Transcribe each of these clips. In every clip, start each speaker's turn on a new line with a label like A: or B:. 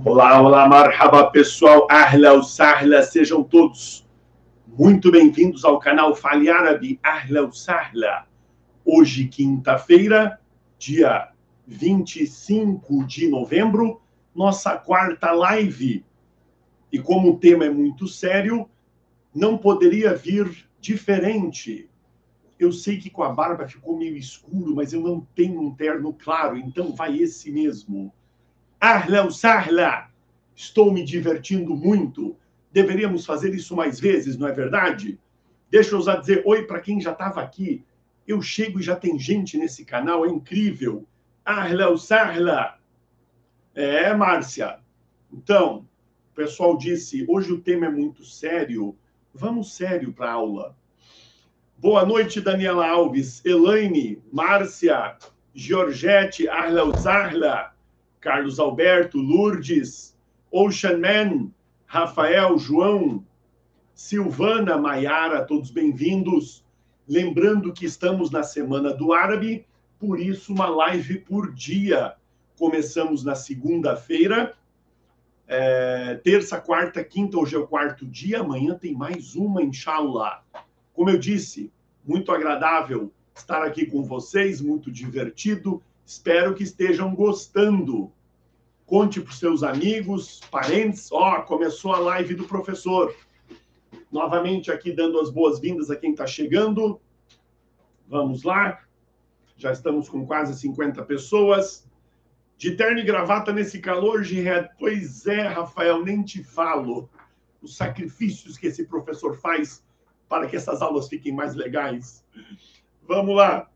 A: Olá, olá, marhaba, pessoal. Ahla wa sahla, sejam todos muito bem-vindos ao canal Fale Árabe. Ahla wa sahla. Hoje, quinta-feira, dia 25 de novembro, nossa quarta live. E como o tema é muito sério, não poderia vir diferente. Eu sei que com a barba ficou meio escuro, mas eu não tenho um terno claro, então vai esse mesmo. Ahla wa sahla. Estou me divertindo muito. Deveríamos fazer isso mais vezes, não é verdade? Deixa eu já dizer oi para quem já estava aqui. Eu chego e já tem gente nesse canal, é incrível. Ahla wa sahla. É, Márcia. Então, o pessoal disse, hoje o tema é muito sério. Vamos sério para a aula. Boa noite, Daniela Alves, Elaine, Márcia, Georgette, Ahla wa sahla, Carlos Alberto, Lourdes, Ocean Man, Rafael, João, Silvana, Maiara, todos bem-vindos. Lembrando que estamos na Semana do Árabe, por isso uma live por dia. Começamos na segunda-feira, terça, quarta, quinta, hoje é o quarto dia, amanhã tem mais uma, inshallah. Como eu disse, muito agradável estar aqui com vocês, muito divertido. Espero que estejam gostando. Conte para os seus amigos, parentes. Começou a live do professor. Novamente aqui dando as boas-vindas a quem está chegando. Vamos lá. Já estamos com quase 50 pessoas. De terno e gravata nesse calor, Jihad. Pois é, Rafael, nem te falo. Os sacrifícios que esse professor faz para que essas aulas fiquem mais legais. Vamos lá.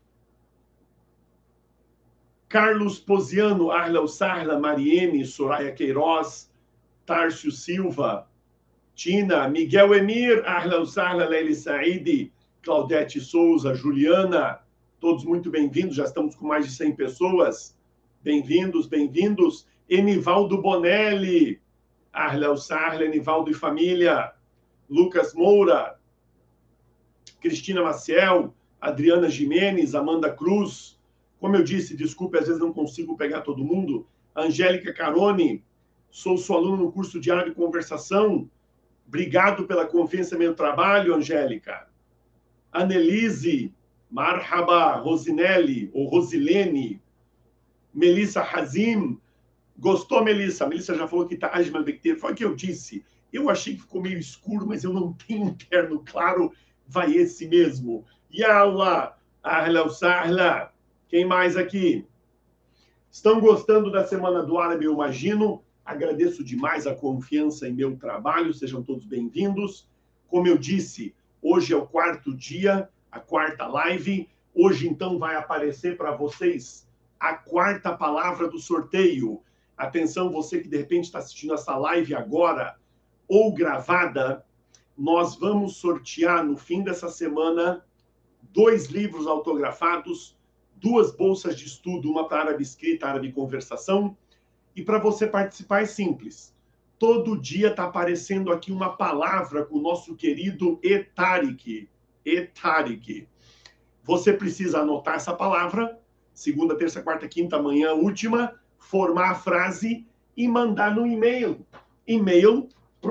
A: Carlos Posiano, Ahla wa sahla, Mariene, Soraya Queiroz, Tárcio Silva, Tina, Miguel Emir, Ahla wa sahla, Leili Saidi, Claudete Souza, Juliana, todos muito bem-vindos, já estamos com mais de 100 pessoas. Bem-vindos, bem-vindos. Enivaldo Bonelli, Ahla wa sahla, Enivaldo e família. Lucas Moura, Cristina Maciel, Adriana Jimenez, Amanda Cruz. Como eu disse, desculpe, às vezes não consigo pegar todo mundo. Angélica Carone, sou sua aluna no curso de Árabe e Conversação. Obrigado pela confiança no meu trabalho, Angélica. Annelise, Marhaba, Rosinelli, ou Rosilene. Melissa Hazim. Gostou, Melissa? Melissa já falou que está Ajmal Bektir. Foi o que eu disse. Eu achei que ficou meio escuro, mas eu não tenho um terno claro. Vai esse mesmo. Yallah, Ahla wa sahla. Quem mais aqui? Estão gostando da Semana do Árabe, eu imagino. Agradeço demais a confiança em meu trabalho. Sejam todos bem-vindos. Como eu disse, hoje é o quarto dia, a quarta live. Hoje, então, vai aparecer para vocês a quarta palavra do sorteio. Atenção, você que de repente está assistindo essa live agora ou gravada, nós vamos sortear no fim dessa semana 2 livros autografados, 2 bolsas de estudo, uma para árabe escrita, árabe conversação. E para você participar é simples. Todo dia está aparecendo aqui uma palavra com o nosso querido Etarik. Etarik. Você precisa anotar essa palavra, segunda, terça, quarta, quinta, amanhã, última, formar a frase e mandar no e-mail. E-mail,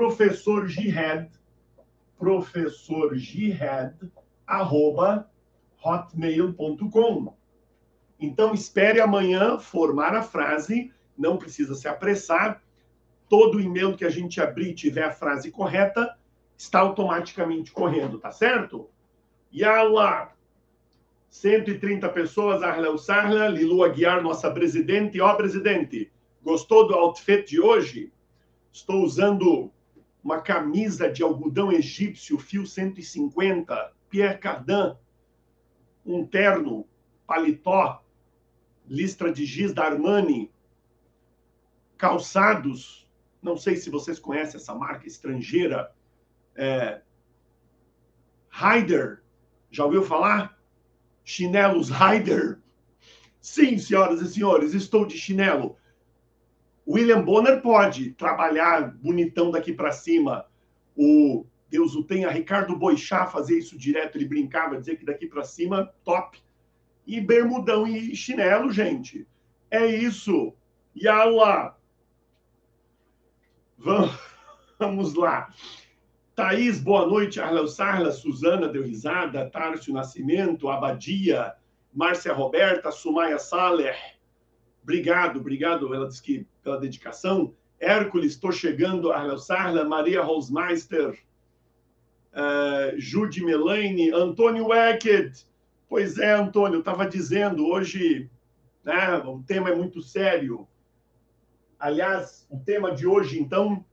A: professorjihad@hotmail.com. Então, espere amanhã formar a frase, não precisa se apressar. Todo e-mail que a gente abrir e tiver a frase correta, está automaticamente correndo, tá certo? Yallah! 130 pessoas, Ahla wa sahla, Lilu Aguiar, nossa presidente. Presidente, gostou do outfit de hoje? Estou usando uma camisa de algodão egípcio, fio 150, Pierre Cardin, um terno, paletó, listra de giz da Armani, calçados, não sei se vocês conhecem essa marca estrangeira, Haider, já ouviu falar? Chinelos Haider? Sim, senhoras e senhores, estou de chinelo. William Bonner pode trabalhar bonitão daqui para cima. O Deus o tenha, Ricardo Boixá fazia isso direto, ele brincava, dizia que daqui para cima, top. E bermudão e chinelo, gente. É isso. Yallah. Vamos lá. Thaís, boa noite. Ahlan Sarla, Suzana deu risada, Tárcio Nascimento, Abadia, Márcia Roberta, Sumaya Saleh. Obrigado. Ela disse que pela dedicação. Hércules, estou chegando. Ahlan Sarla, Maria Rosmeister, Jude Melaine, Antônio Weckett. Pois é, Antônio, eu estava dizendo, hoje, né, o tema é muito sério. Aliás, o tema de hoje, então,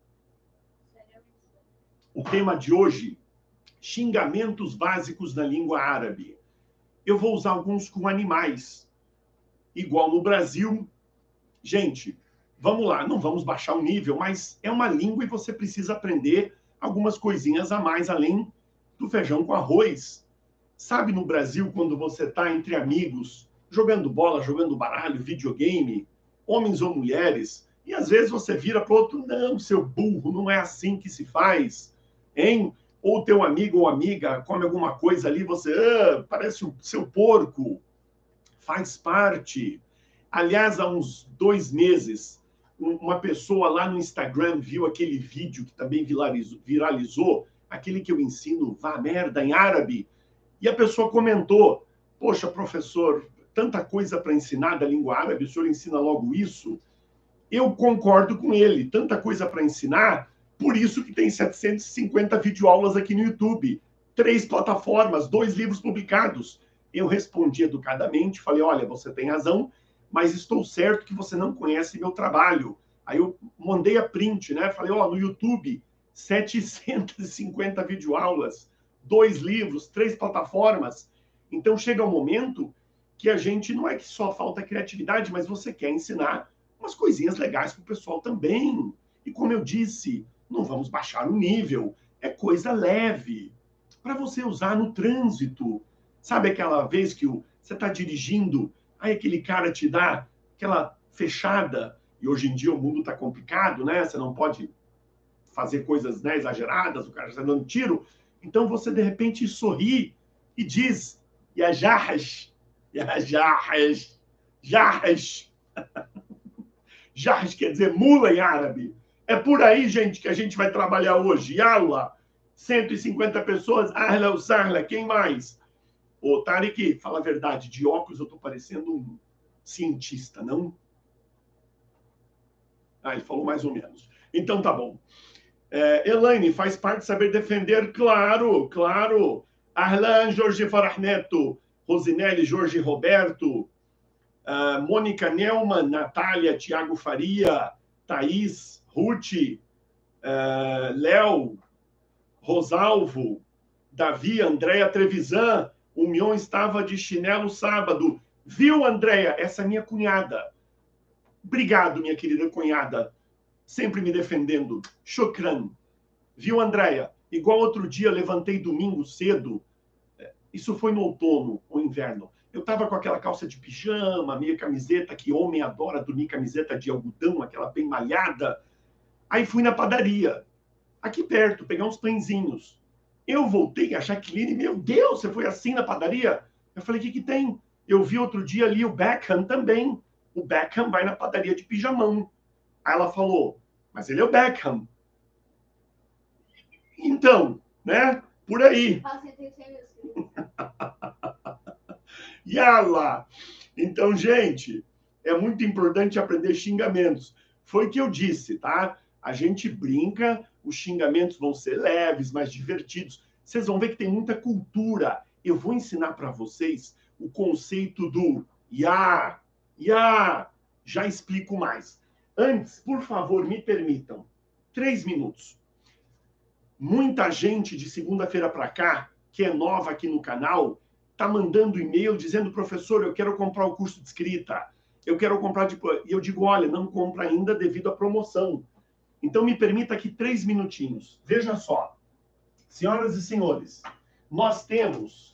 A: xingamentos básicos na língua árabe. Eu vou usar alguns com animais, igual no Brasil. Gente, vamos lá, não vamos baixar o nível, mas é uma língua e você precisa aprender algumas coisinhas a mais, além do feijão com arroz. Sabe, no Brasil, quando você está entre amigos, jogando bola, jogando baralho, videogame, homens ou mulheres, e às vezes você vira para o outro, não, seu burro, não é assim que se faz, hein? Ou teu amigo ou amiga come alguma coisa ali, você, parece o seu porco, faz parte. Aliás, há uns 2 meses, uma pessoa lá no Instagram viu aquele vídeo que também viralizou, aquele que eu ensino, vá merda, em árabe, e a pessoa comentou, poxa, professor, tanta coisa para ensinar da língua árabe, o senhor ensina logo isso? Eu concordo com ele, tanta coisa para ensinar, por isso que tem 750 videoaulas aqui no YouTube, 3 plataformas, 2 livros publicados. Eu respondi educadamente, falei, olha, você tem razão, mas estou certo que você não conhece meu trabalho. Aí eu mandei a print, né? Falei, no YouTube, 750 videoaulas, 2 livros, 3 plataformas. Então chega um momento que a gente não é que só falta criatividade, mas você quer ensinar umas coisinhas legais para o pessoal também. E como eu disse, não vamos baixar o nível, é coisa leve, para você usar no trânsito. Sabe aquela vez que você está dirigindo, aí aquele cara te dá aquela fechada, e hoje em dia o mundo está complicado, né? Você não pode fazer coisas, né, exageradas, o cara está dando tiro, então você de repente sorri e diz, ya jarras, jarras. Jarras quer dizer mula em árabe. É por aí, gente, que a gente vai trabalhar hoje. Yallah, 150 pessoas, ahla usarla, quem mais? Ô, Tarek, fala a verdade, de óculos eu tô parecendo um cientista, não? Ele falou mais ou menos. Então tá bom. Elaine, faz parte de saber defender? Claro. Arlan, Jorge Farah Neto, Rosinelli, Jorge Roberto, Mônica Neumann, Natália, Tiago Faria, Thaís, Ruth, Léo, Rosalvo, Davi, Andréia Trevisan, o Mion estava de chinelo sábado. Viu, Andréia? Essa é minha cunhada. Obrigado, minha querida cunhada. Sempre me defendendo. Shukran. Viu, Andréia? Igual outro dia, levantei domingo cedo. Isso foi no outono ou inverno. Eu estava com aquela calça de pijama, meia camiseta, que homem adora dormir camiseta de algodão, aquela bem malhada. Aí fui na padaria, aqui perto, pegar uns pãezinhos. Eu voltei, a Jaqueline, meu Deus, você foi assim na padaria? Eu falei, o que tem? Eu vi outro dia ali o Beckham também. O Beckham vai na padaria de pijamão. Aí ela falou, mas ele é o Beckham. Então, né? Por aí. Yala! Então, gente, é muito importante aprender xingamentos. Foi o que eu disse, tá? A gente brinca, os xingamentos vão ser leves, mais divertidos. Vocês vão ver que tem muita cultura. Eu vou ensinar para vocês o conceito do ya. Já explico mais. Antes, por favor, me permitam 3 minutos. Muita gente de segunda-feira para cá, que é nova aqui no canal, está mandando e-mail dizendo, professor, eu quero comprar o curso de escrita, eu quero comprar... E eu digo, olha, não compra ainda devido à promoção. Então, me permita aqui 3 minutinhos. Veja só. Senhoras e senhores, nós temos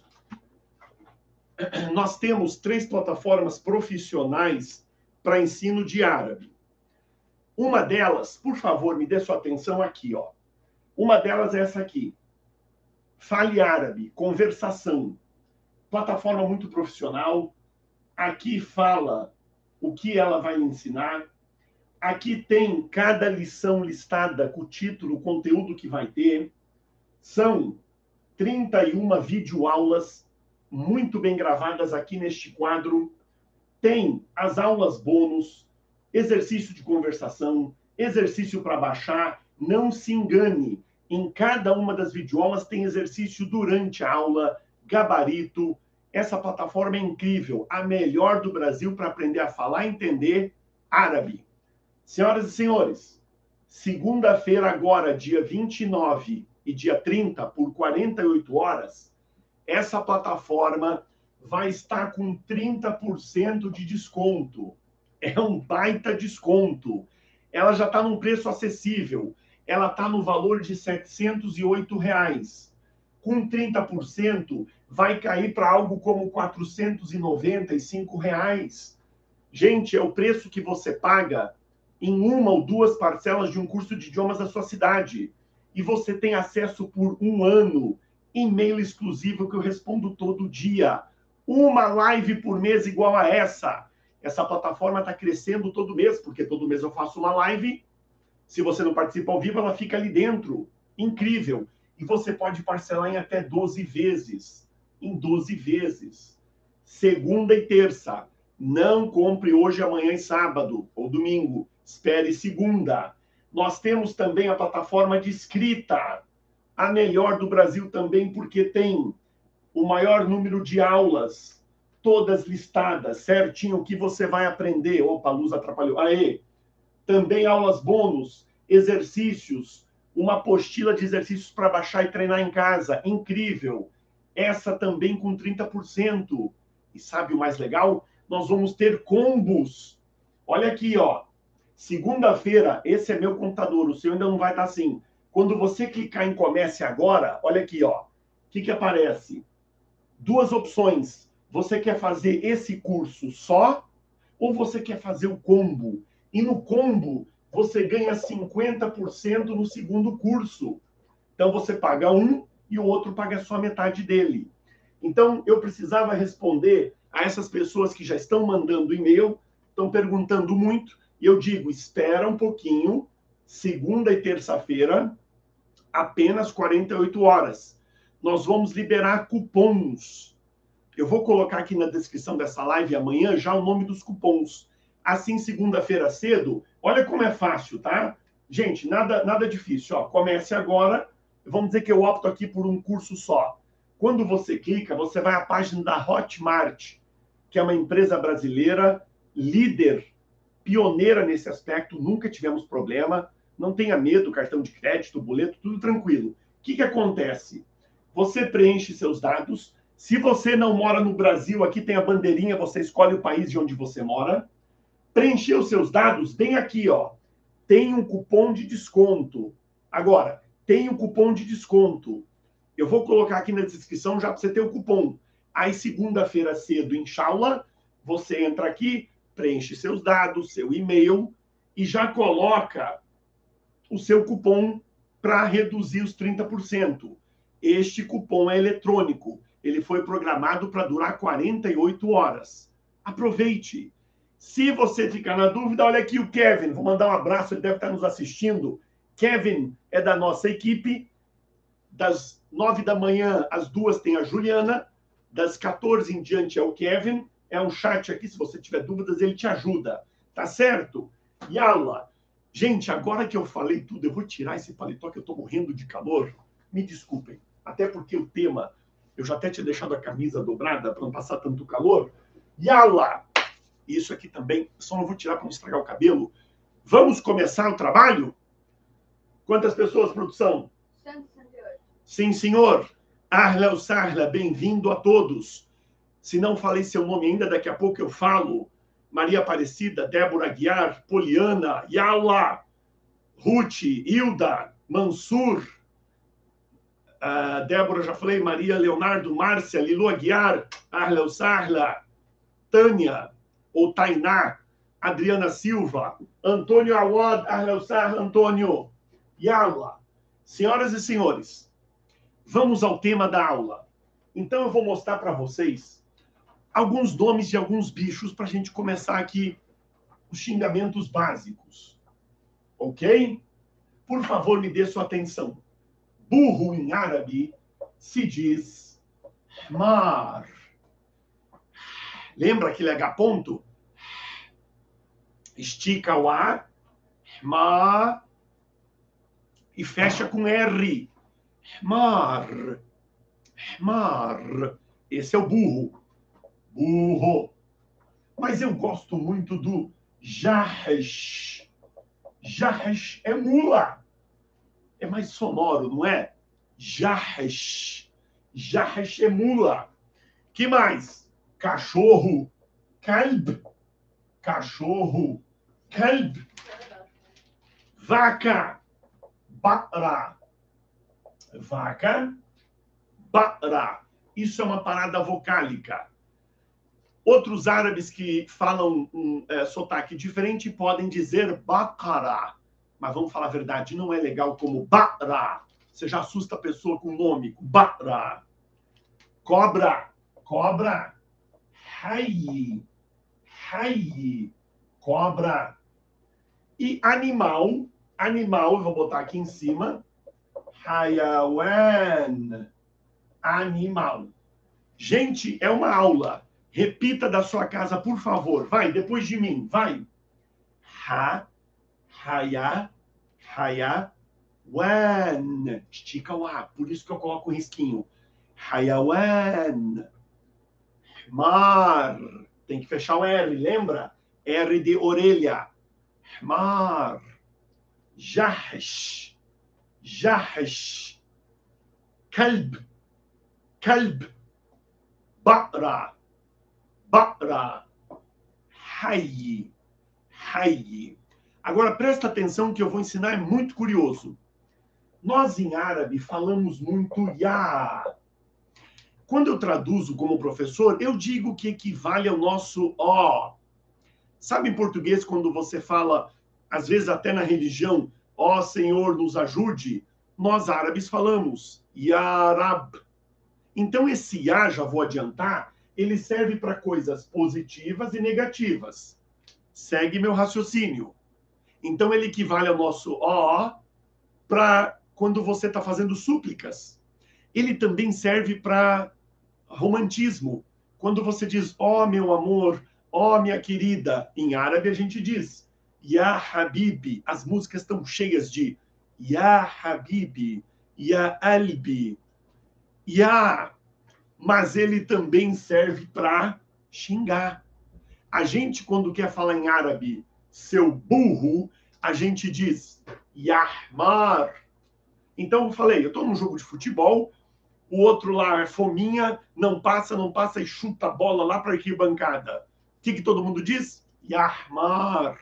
A: 3 plataformas profissionais para ensino de árabe. Uma delas, por favor, me dê sua atenção aqui, ó. Uma delas é essa aqui. Fale Árabe, conversação. Plataforma muito profissional. Aqui fala o que ela vai ensinar. Aqui tem cada lição listada com o título, o conteúdo que vai ter. São 31 videoaulas muito bem gravadas aqui neste quadro. Tem as aulas bônus, exercício de conversação, exercício para baixar. Não se engane, em cada uma das videoaulas tem exercício durante a aula, gabarito. Essa plataforma é incrível, a melhor do Brasil para aprender a falar e entender árabe. Senhoras e senhores, segunda-feira agora, dia 29 e dia 30, por 48 horas, essa plataforma vai estar com 30% de desconto. É um baita desconto. Ela já está num preço acessível. Ela está no valor de R$ 708. Com 30%, vai cair para algo como R$ 495. Gente, é o preço que você paga em uma ou duas parcelas de um curso de idiomas da sua cidade. E você tem acesso por um ano, e-mail exclusivo que eu respondo todo dia. Uma live por mês igual a essa. Essa plataforma está crescendo todo mês, porque todo mês eu faço uma live. Se você não participa ao vivo, ela fica ali dentro. Incrível. E você pode parcelar em até 12 vezes. Em 12 vezes. Segunda e terça. Não compre hoje, amanhã e sábado ou domingo. Espere segunda. Nós temos também a plataforma de escrita. A melhor do Brasil também, porque tem o maior número de aulas, todas listadas, certinho, o que você vai aprender. Opa, a luz atrapalhou. Aê! Também aulas bônus, exercícios, uma apostila de exercícios para baixar e treinar em casa. Incrível! Essa também com 30%. E sabe o mais legal? Nós vamos ter combos. Olha aqui, ó. Segunda-feira, esse é meu computador, o seu ainda não vai estar assim. Quando você clicar em Comece Agora, olha aqui, ó. O que aparece? Duas opções. Você quer fazer esse curso só ou você quer fazer o combo? E no combo, você ganha 50% no segundo curso. Então, você paga um e o outro paga só metade dele. Então, eu precisava responder a essas pessoas que já estão mandando e-mail, estão perguntando muito, e eu digo, espera um pouquinho, segunda e terça-feira, apenas 48 horas. Nós vamos liberar cupons. Eu vou colocar aqui na descrição dessa live amanhã já o nome dos cupons. Assim, segunda-feira cedo, olha como é fácil, tá? Gente, nada difícil. Ó, comece agora. Vamos dizer que eu opto aqui por um curso só. Quando você clica, você vai à página da Hotmart, que é uma empresa brasileira, líder, pioneira nesse aspecto, nunca tivemos problema. Não tenha medo, cartão de crédito, boleto, tudo tranquilo. O que acontece? Você preenche seus dados. Se você não mora no Brasil, aqui tem a bandeirinha, você escolhe o país de onde você mora. Preencheu seus dados, bem aqui, ó. Tem um cupom de desconto. Agora, tem um cupom de desconto. Eu vou colocar aqui na descrição já para você ter o cupom. Aí, segunda-feira cedo, inshallah, você entra aqui, preenche seus dados, seu e-mail e já coloca o seu cupom para reduzir os 30%. Este cupom é eletrônico. Ele foi programado para durar 48 horas. Aproveite. Se você ficar na dúvida, olha aqui o Kevin. Vou mandar um abraço, ele deve estar nos assistindo. Kevin é da nossa equipe. Das 9 da manhã às 2 tem a Juliana. Das 14 em diante é o Kevin. É um chat aqui, se você tiver dúvidas, ele te ajuda. Tá certo? Yala. Gente, agora que eu falei tudo, eu vou tirar esse paletó que eu estou morrendo de calor. Me desculpem. Até porque o tema, eu já até tinha deixado a camisa dobrada para não passar tanto calor. Yala! Isso aqui também, só não vou tirar para não estragar o cabelo. Vamos começar o trabalho? Quantas pessoas, produção? 168. Sim, senhor. Ahla ou Sahla, bem-vindo a todos. Se não falei seu nome ainda, daqui a pouco eu falo. Maria Aparecida, Débora Aguiar, Poliana, Yala, Ruth, Hilda, Mansur, Débora, já falei, Maria Leonardo, Márcia, Lilu Aguiar, Ahla ou Sahla, Tânia, ou Tainá, Adriana Silva, Antônio Awad, Ahla ou Sahla, Antônio, Yala. Senhoras e senhores, vamos ao tema da aula. Então eu vou mostrar para vocês alguns nomes de alguns bichos para a gente começar aqui xingamentos básicos. Ok? Por favor, me dê sua atenção. Burro em árabe se diz mar. Lembra aquele H ponto? Estica o A, ma, e fecha com R. Mar. Mar. Esse é o burro. Burro. Mas eu gosto muito do Jahsh. Jahsh é mula. É mais sonoro, não é? Jahsh. Jahsh é mula. Que mais? Cachorro. Kalb. Cachorro. Kalb. Vaca. Baqra. Vaca. Baqra. Isso é uma parada vocálica. Outros árabes que falam sotaque diferente podem dizer baqara. Mas vamos falar a verdade, não é legal como baqra. Você já assusta a pessoa com o nome. Baqra. Cobra. Cobra. Hayy. Hayy. Cobra. E animal. Animal, eu vou botar aqui em cima. Hayawan. Animal. Gente, é uma aula. Repita da sua casa, por favor. Vai, depois de mim. Vai. Haya, wan. Estica o A. Por isso que eu coloco o risquinho. Hayawan. Mar. Tem que fechar o R, lembra? R de orelha. Mar. Jahsh. Jahsh. Kalb. Kalb. Baqra. Baqra. Hayy. Hayy. Agora, presta atenção que eu vou ensinar, é muito curioso. Nós, em árabe, falamos muito ya. Quando eu traduzo como professor, eu digo que equivale ao nosso ó. Sabe em português, quando você fala, às vezes até na religião, ó Senhor, nos ajude? Nós, árabes, falamos ya Rab. Então, esse ya, já vou adiantar, ele serve para coisas positivas e negativas. Segue meu raciocínio. Então, ele equivale ao nosso ó para quando você está fazendo súplicas. Ele também serve para romantismo. Quando você diz, ó meu amor, ó minha querida, em árabe a gente diz, ya habibi. As músicas estão cheias de ya habibi, ya albi, ya. Mas ele também serve para xingar. A gente, quando quer falar em árabe, seu burro, a gente diz Yahmar. Então eu falei, eu estou num jogo de futebol, o outro lá é fominha, não passa e chuta a bola lá para a arquibancada. O que todo mundo diz? Yahmar.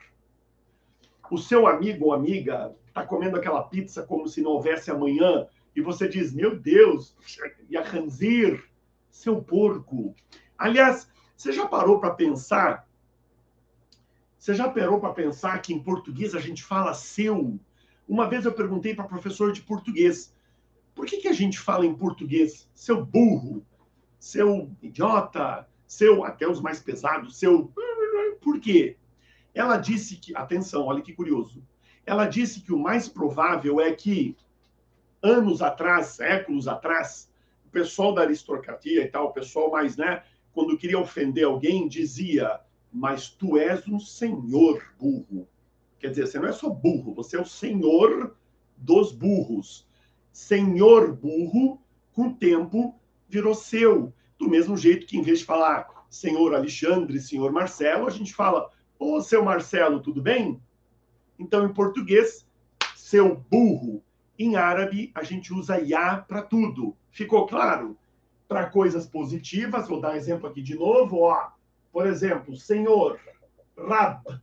A: O seu amigo ou amiga está comendo aquela pizza como se não houvesse amanhã e você diz, meu Deus, Yahanzir, seu porco. Aliás, você já parou para pensar? Você já parou para pensar que em português a gente fala seu? Uma vez eu perguntei para professor de português, por que a gente fala em português seu burro, seu idiota, seu, até os mais pesados, seu... Por quê? Ela disse que, atenção, olha que curioso, ela disse que o mais provável é que anos atrás, séculos atrás, o pessoal da aristocracia e tal, o pessoal mais, né, quando queria ofender alguém, dizia, mas tu és um senhor burro. Quer dizer, você não é só burro, você é o senhor dos burros. Senhor burro, com o tempo, virou seu. Do mesmo jeito que, em vez de falar senhor Alexandre, senhor Marcelo, a gente fala, ô, seu Marcelo, tudo bem? Então, em português, seu burro. Em árabe, a gente usa ya para tudo. Ficou claro? Para coisas positivas, vou dar um exemplo aqui de novo, ó. Por exemplo, Senhor, Rab,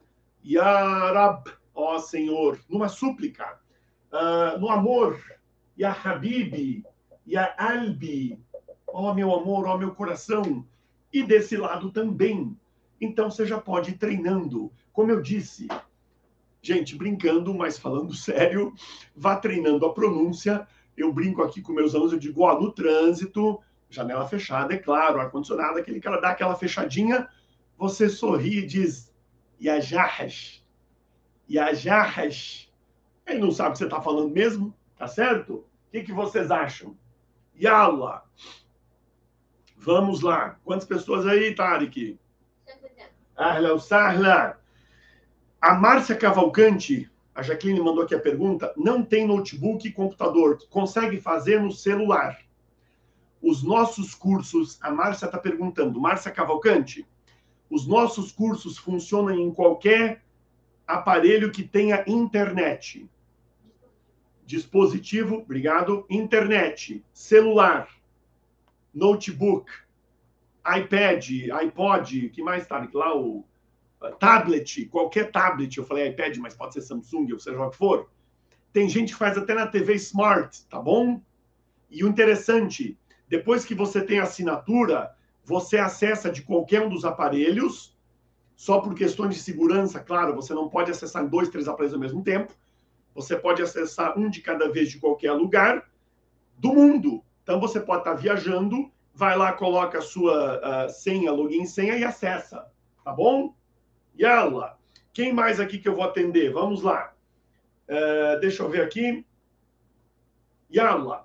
A: Ya Rab, ó Senhor, numa súplica. No amor, Ya Habibi, Ya Albi, ó meu amor, ó meu coração. E desse lado também. Então você já pode ir treinando. Como eu disse, gente, brincando, mas falando sério, vá treinando a pronúncia. Eu brinco aqui com meus alunos, eu digo, ó, no trânsito, janela fechada, é claro, ar-condicionado, aquele cara dá aquela fechadinha, você sorri e diz, Yajahash. Yajahash. Ele não sabe o que você está falando mesmo, tá certo? O que vocês acham? Yalla. Vamos lá. Quantas pessoas aí, Tarek? Ahla Sahla. A Márcia Cavalcante, a Jaqueline mandou aqui a pergunta, não tem notebook e computador, consegue fazer no celular. Os nossos cursos, a Márcia está perguntando, Márcia Cavalcante, os nossos cursos funcionam em qualquer aparelho que tenha internet. Dispositivo, obrigado, internet, celular, notebook, iPad, iPod, que mais tá lá, o tablet, qualquer tablet, eu falei iPad, mas pode ser Samsung, ou seja o que for. Tem gente que faz até na TV Smart, tá bom? E o interessante, depois que você tem assinatura, você acessa de qualquer um dos aparelhos, só por questões de segurança, claro, você não pode acessar 2, 3 aparelhos ao mesmo tempo, você pode acessar um de cada vez de qualquer lugar do mundo. Então, você pode estar viajando, vai lá, coloca a sua senha, login senha e acessa, tá bom? Yalla. Quem mais aqui que eu vou atender? Vamos lá. Deixa eu ver aqui. Yalla.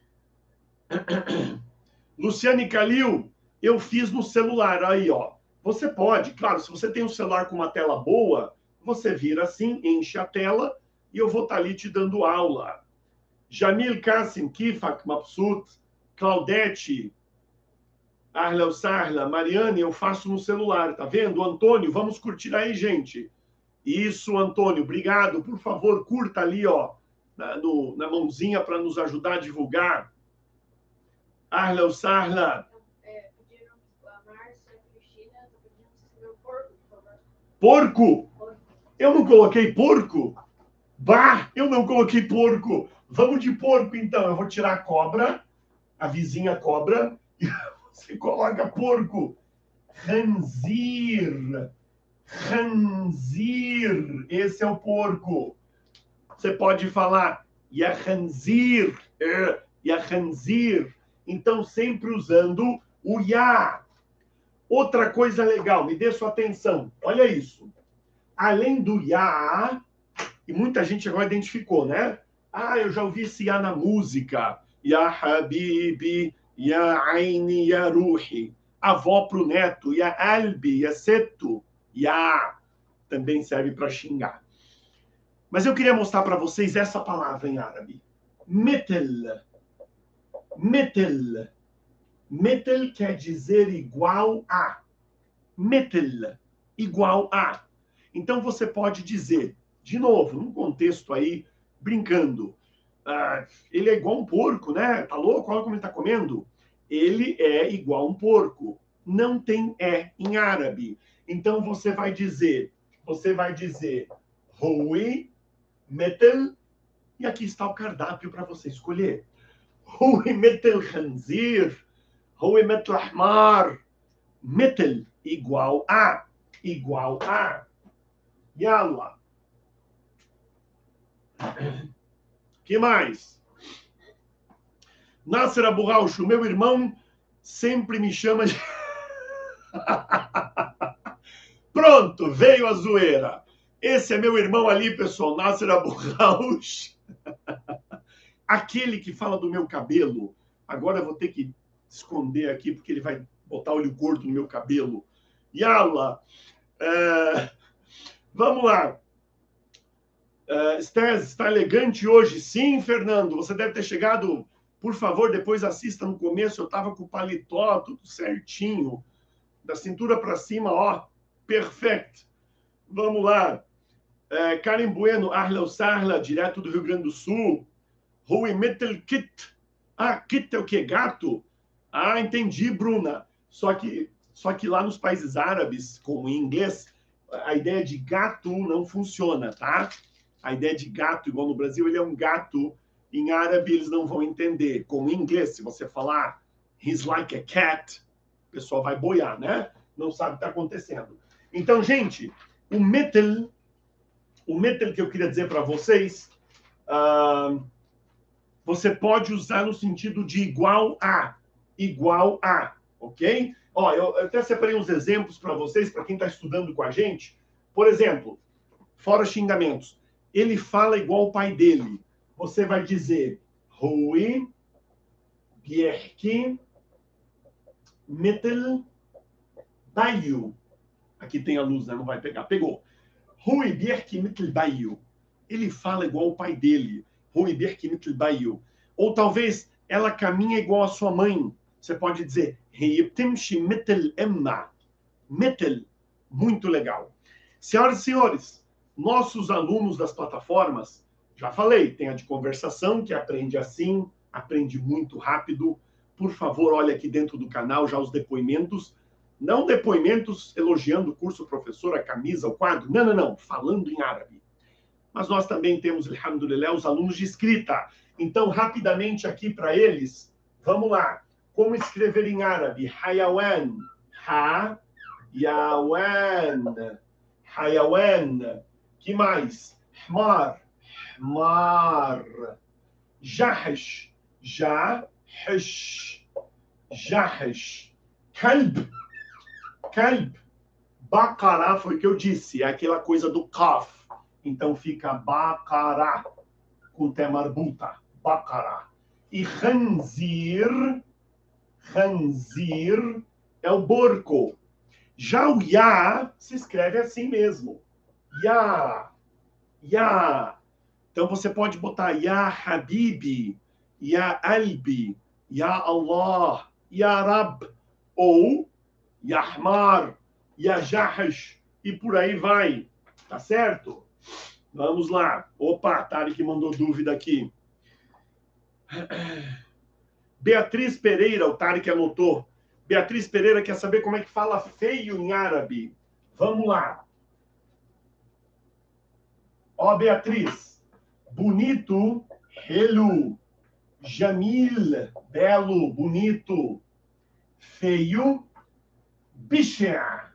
A: Luciane Calil, eu fiz no celular. Aí, ó. Você pode, claro, se você tem um celular com uma tela boa, você vira assim, enche a tela e eu vou estar ali te dando aula. Jamil Kassim, Kifak, Mapsut, Claudete, Arla Sarla, Mariane, eu faço no celular, tá vendo? Antônio, vamos curtir aí, gente. Isso, Antônio, obrigado. Por favor, curta ali, ó, na mãozinha para nos ajudar a divulgar. Arla Sarla.
B: Pediram a Márcia Cristina, pedindo se escreveu porco, por favor.
A: Porco? Eu não coloquei porco? Bah, eu não coloquei porco. Vamos de porco, então. Eu vou tirar a cobra, a vizinha cobra, e você coloca porco. Khanzir. Khanzir. Esse é o porco. Você pode falar Ya Khanzir. Ya Khanzir. Então, sempre usando o Ya. Outra coisa legal, me dê sua atenção. Olha isso. Além do Ya, e muita gente agora identificou, né? Ah, eu já ouvi esse Ya na música. Ya Habibi, Ya Aini, Ya Ruhi. Avó pro neto, Ya Albi, Ya Setu. Ya também serve para xingar. Mas eu queria mostrar para vocês essa palavra em árabe. Metel. Metel. Metel quer dizer igual a. Metel, igual a. Então você pode dizer, de novo, num contexto aí, brincando, ele é igual um porco, né? Tá louco? Olha como ele tá comendo. Ele é igual um porco. Não tem em árabe. Então você vai dizer, Hui, Metel, e aqui está o cardápio para você escolher. Hui Metel Khanzir, Hui Metel Ahmar, Metel, igual a. Yalla. Que mais? Nasser Abu Raucho, meu irmão sempre me chama de... Pronto, veio a zoeira. Esse é meu irmão ali, pessoal, Nasser Abu Raucho. Aquele que fala do meu cabelo. Agora eu vou ter que esconder aqui, porque ele vai botar olho gordo no meu cabelo. Yalla. Vamos lá. Stés, está elegante hoje? Sim, Fernando. Você deve ter chegado... Por favor, depois assista no começo. Eu estava com o paletó, tudo certinho. Da cintura para cima, ó. Perfeito. Vamos lá. Karen Bueno, Arla Sarla, direto do Rio Grande do Sul. Rui Metal Kit. Ah, Kit é o quê? Gato? Ah, entendi, Bruna. Só que lá nos países árabes, como em inglês, a ideia de gato não funciona, tá? A ideia de gato, igual no Brasil, ele é um gato. Em árabe, eles não vão entender. Como em inglês, se você falar he's like a cat, o pessoal vai boiar, né? Não sabe o que está acontecendo. Então, gente, o metal que eu queria dizer para vocês, você pode usar no sentido de igual a, ok? Ó, eu até separei uns exemplos para vocês, para quem está estudando com a gente. Por exemplo, fora xingamentos, ele fala igual o pai dele. Você vai dizer, Rui, Bierki, Mittel, Baio. Aqui tem a luz, né? Não vai pegar. Pegou. Rui, Bierki, Mittel, Baio. Ele fala igual o pai dele. Rui, Bierki, Mittel, Baio. Ou talvez ela caminha igual a sua mãe. Você pode dizer, Reiptimshi, Mittel, Emma. Mittel. Muito legal. Senhoras e senhores, nossos alunos das plataformas, já falei, tem a de conversação, que aprende assim, aprende muito rápido. Por favor, olhe aqui dentro do canal já os depoimentos. Não depoimentos elogiando o curso, professor, a camisa, o quadro. Não, não, não. Falando em árabe. Mas nós também temos, alhamdulillah, os alunos de escrita. Então, rapidamente aqui para eles, vamos lá. Como escrever em árabe? Hayawan. Ha-yawan. Hayawan. Que mais? Hmar. Hmar. Jahish. Jahish. Jahish. Kalb. Kalb. Baqará foi o que eu disse. É aquela coisa do kaf. Então fica Baqará. Com té marbuta. Baqará. E khanzir. Khanzir é o porco. Já o ya se escreve assim mesmo. Ya. Ya. Então você pode botar Ya Habibi, Ya Albi, Ya Allah, Ya Rab, ou Ya Ahmar, Ya Jahash, e por aí vai. Tá certo? Vamos lá. Opa, Tarek mandou dúvida aqui. Beatriz Pereira, o Tarek anotou. Beatriz Pereira quer saber como é que fala feio em árabe. Vamos lá. Ó, Beatriz. Bonito, helu. Jamil, belo, bonito. Feio, bishia.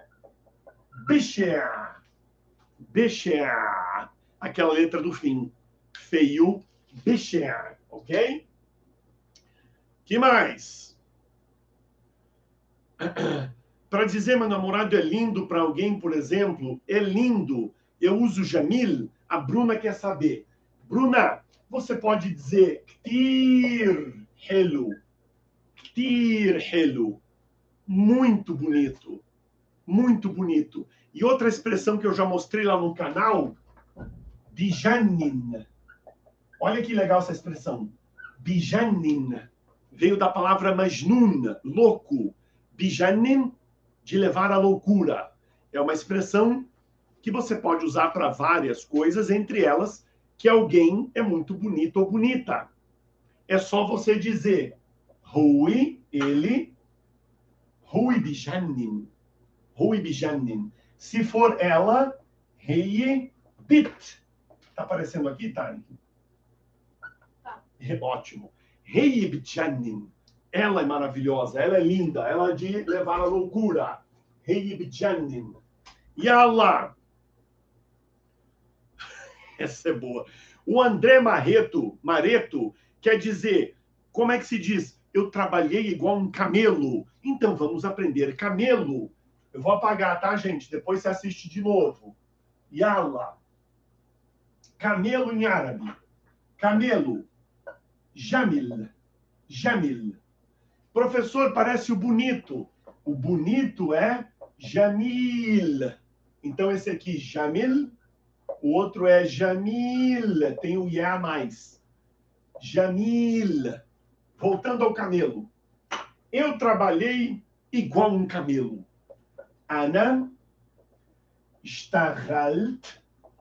A: Bishia. Bishia. Aquela letra do fim. Feio, bishia. Ok? Que mais? Para dizer meu namorado é lindo para alguém, por exemplo, é lindo. Eu uso Jamil. A Bruna quer saber. Bruna, você pode dizer Ktir Helu. Ktir Helu. Muito bonito. Muito bonito. E outra expressão que eu já mostrei lá no canal, Bijanin. Olha que legal essa expressão. Bijanin. Veio da palavra Majnun, louco. Bijanin, de levar à loucura. É uma expressão que você pode usar para várias coisas, entre elas que alguém é muito bonito ou bonita. É só você dizer Rui, ele, Rui bijanin. Rui bijanin. Se for ela, Rei bit. Tá aparecendo aqui, Tarek?
B: Tá.
A: Ótimo. Rei bijanin. Ela é maravilhosa, ela é linda, ela é de levar à loucura. Rei bijanin. E Allah. Essa é boa. O André Mareto quer dizer, como é que se diz? Eu trabalhei igual um camelo. Então vamos aprender camelo. Eu vou apagar, tá, gente? Depois você assiste de novo. Yalla. Camelo em árabe. Camelo. Jamil. Jamil. Professor, parece o bonito. O bonito é Jamil. Então esse aqui, Jamil. O outro é Jamil, tem o Iá mais. Jamil. Voltando ao camelo. Eu trabalhei igual um camelo. Ana اشتغلت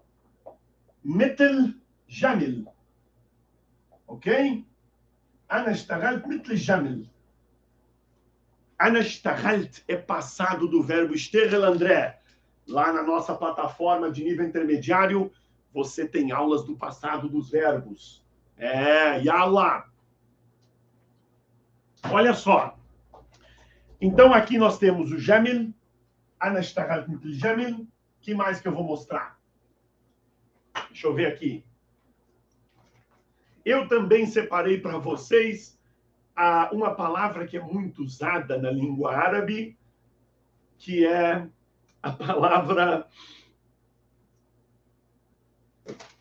A: مثل جمل. Ok? أنا اشتغلت مثل جمل. أنا اشتغلت é passado do verbo اشتغل, André. Lá na nossa plataforma de nível intermediário, você tem aulas do passado dos verbos. Yalla. Olha só. Então, aqui nós temos o Jamil. Ana اشتغلت مثل جمل. O que mais que eu vou mostrar? Deixa eu ver aqui. Eu também separei para vocês uma palavra que é muito usada na língua árabe, que é a palavra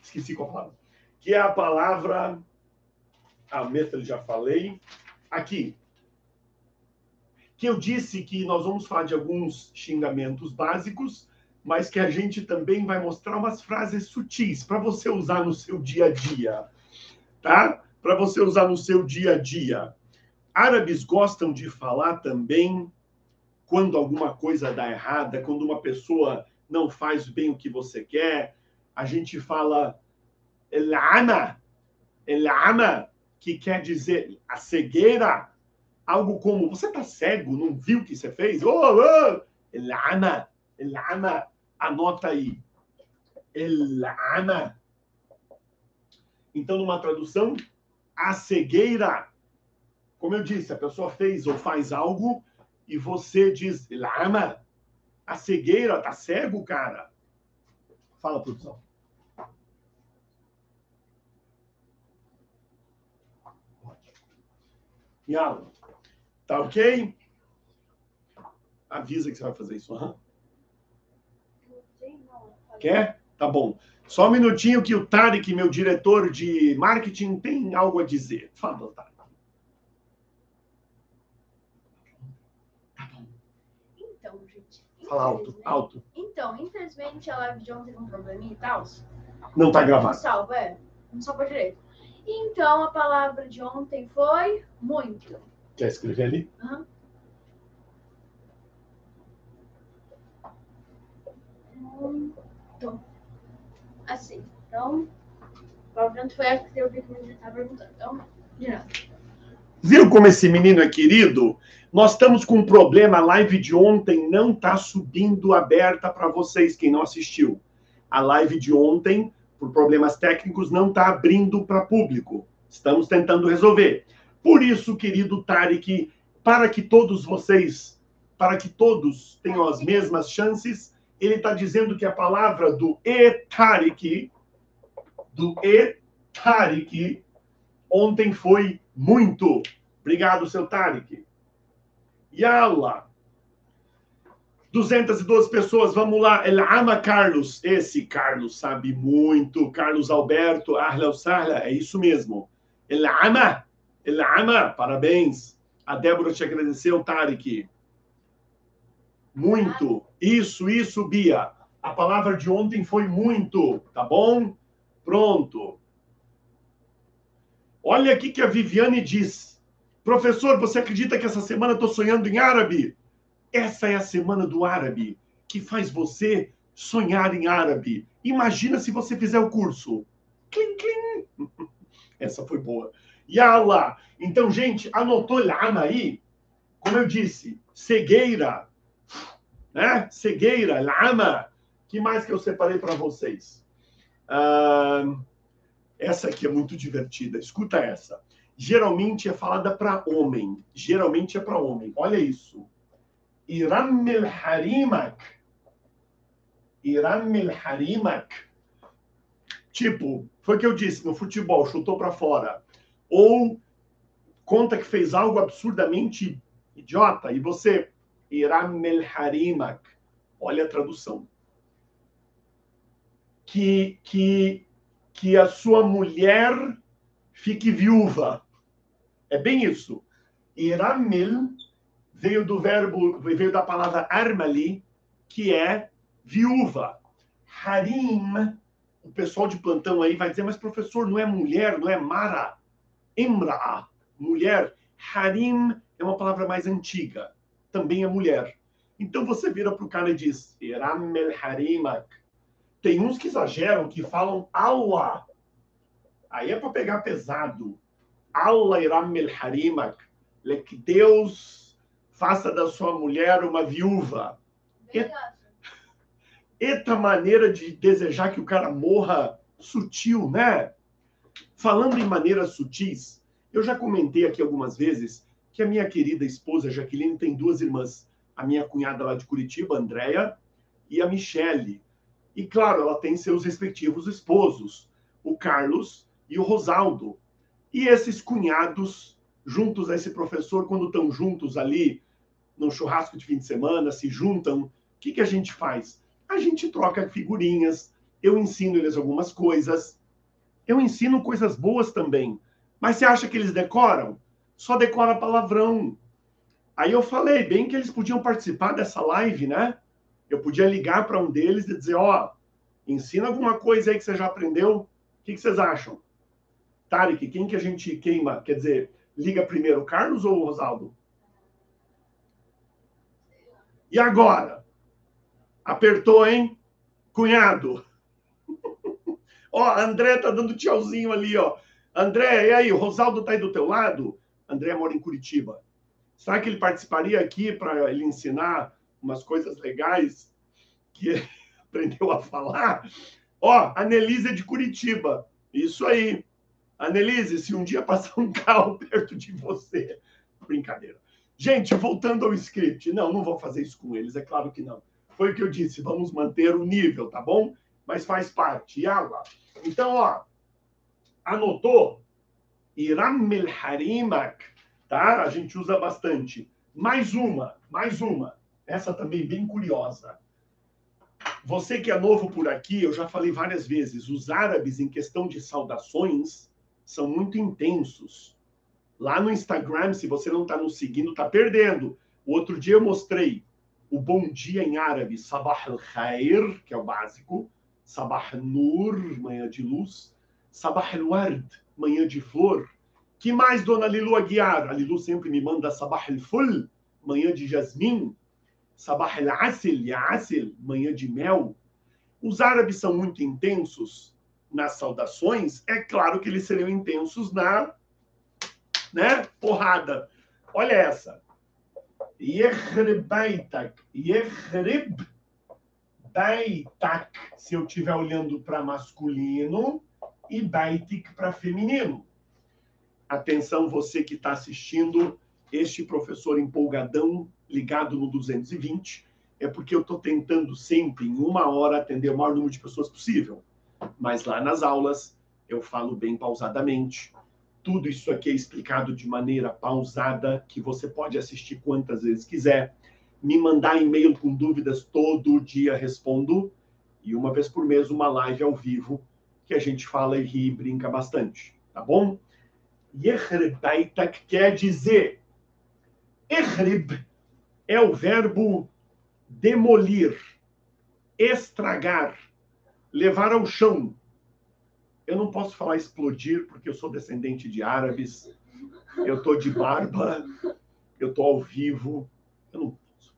A: esqueci qual palavra, que é a palavra, method já falei, aqui, que eu disse que nós vamos falar de alguns xingamentos básicos, mas que a gente também vai mostrar umas frases sutis para você usar no seu dia a dia, tá? Para você usar no seu dia a dia. Árabes gostam de falar também quando alguma coisa dá errada, quando uma pessoa não faz bem o que você quer. A gente fala el-ama, que quer dizer a cegueira, algo como, você está cego, não viu o que você fez? El-ama, anota aí. El-ama. Então, numa tradução, a cegueira, como eu disse, a pessoa fez ou faz algo e você diz, el-ama, a cegueira, tá cego, cara? Fala, produção. Yala. Tá ok? Avisa que você vai fazer isso. Uhum. Quer? Tá bom. Só um minutinho que o Tarek, meu diretor de marketing, tem algo a dizer. Fala, Tarek. Tá bom.
B: Então, gente.
A: Fala alto, alto.
B: Então, infelizmente, a live de ontem teve um probleminha e tal.
A: Não tá gravado.
B: Não salva, não salva direito. Então, a palavra de ontem foi muito.
A: Quer escrever ali?
B: Uhum. Muito. Assim. Então, a palavra foi a que eu vi que me estava perguntando. Então, de nada.
A: Viu como esse menino é querido? Nós estamos com um problema. A live de ontem não está subindo aberta para vocês, quem não assistiu. A live de ontem, por problemas técnicos, não está abrindo para público. Estamos tentando resolver. Por isso, querido Tarek, para que todos vocês, para que todos tenham as mesmas chances, ele está dizendo que a palavra do Tarek, ontem foi muito. Obrigado, seu Tarek. Yalla. 212 pessoas, vamos lá. El-ama Carlos. Esse Carlos sabe muito. Carlos Alberto, ahla usahla, é isso mesmo. El-ama, parabéns. A Débora te agradeceu, Tarek. Muito. Isso, Bia. A palavra de ontem foi muito, tá bom? Pronto. Olha aqui que a Viviane diz. Professor, você acredita que essa semana eu estou sonhando em árabe? Essa é a semana do árabe, que faz você sonhar em árabe. Imagina se você fizer o curso. Clim, clim. Essa foi boa. Yalla. Então, gente, anotou lama aí? Como eu disse, cegueira. Né? Cegueira, lama. Que mais que eu separei para vocês? Essa aqui é muito divertida. Escuta essa. Geralmente é falada para homem. Olha isso. Irammil harimak. Tipo, foi o que eu disse no futebol, chutou para fora. Ou conta que fez algo absurdamente idiota e você irammil harimak. Olha a tradução. Que a sua mulher fique viúva. É bem isso. Irammil veio da palavra armali, que é viúva. Harim, o pessoal de plantão aí vai dizer, mas professor, não é mulher, não é mara. Imra'a, mulher. Harim é uma palavra mais antiga, também é mulher. Então você vira para o cara e diz, Irammil harimak. Tem uns que exageram, que falam Allah. Aí é para pegar pesado. Allah irammil harimak. Que Deus faça da sua mulher uma viúva. Eita maneira de desejar que o cara morra sutil, né? Falando em maneiras sutis, eu já comentei aqui algumas vezes que a minha querida esposa Jaqueline tem duas irmãs. A minha cunhada lá de Curitiba, Andréia, e a Michele. E, claro, ela tem seus respectivos esposos, o Carlos e o Rosaldo. E esses cunhados, juntos a esse professor, quando estão juntos ali, no churrasco de fim de semana, se juntam, o que a gente faz? A gente troca figurinhas, eu ensino eles algumas coisas, Eu ensino coisas boas também. Mas você acha que eles decoram? Só decora palavrão. Aí eu falei bem que eles podiam participar dessa live, né? Eu podia ligar para um deles e dizer, ó, ensina alguma coisa aí que você já aprendeu. O que vocês acham? Tarek, quem que a gente queima? Quer dizer, liga primeiro, o Carlos ou o Rosaldo? E agora? Apertou, hein? Cunhado. Ó, André tá dando tchauzinho ali, ó. André, e aí? O Rosaldo tá aí do teu lado? André mora em Curitiba. Será que ele participaria aqui para ele ensinar umas coisas legais que ele aprendeu a falar? Ó, a Nelise é de Curitiba. Isso aí. Anelise, se um dia passar um carro perto de você... Brincadeira. Gente, voltando ao script. Não vou fazer isso com eles, é claro que não. Foi o que eu disse, vamos manter o nível, tá bom? Mas faz parte. Yala. Então, ó, anotou? Irammel Harimak, tá? A gente usa bastante. Mais uma. Essa também bem curiosa. Você que é novo por aqui, eu já falei várias vezes, os árabes, em questão de saudações, são muito intensos. Lá no Instagram, se você não está nos seguindo, está perdendo. O outro dia eu mostrei o bom dia em árabe, Sabah al-Khair, que é o básico, Sabah Nur, manhã de luz, Sabah al-Ward, manhã de flor. Que mais, dona Lilu Aguiar? A Lilu sempre me manda Sabah al-Ful, manhã de jasmim, Sabah al-Asil, Yasil, manhã de mel. Os árabes são muito intensos nas saudações, é claro que eles seriam intensos na, né, porrada. Olha essa. Yechrib baitak. Yechrib baitak. Se eu estiver olhando para masculino e baitik para feminino. Atenção, você que está assistindo este professor empolgadão ligado no 220, é porque eu estou tentando sempre, em 1 hora, atender o maior número de pessoas possível. Mas lá nas aulas, eu falo bem pausadamente. Tudo isso aqui é explicado de maneira pausada, que você pode assistir quantas vezes quiser. Me mandar e-mail com dúvidas, todo dia respondo. E uma vez por mês, uma live ao vivo, que a gente fala e ri e brinca bastante. Tá bom? Yechrib baitak quer dizer... Yechrib é o verbo demolir, estragar, levar ao chão. Eu não posso falar explodir, porque eu sou descendente de árabes, eu estou de barba, eu estou ao vivo, eu não posso.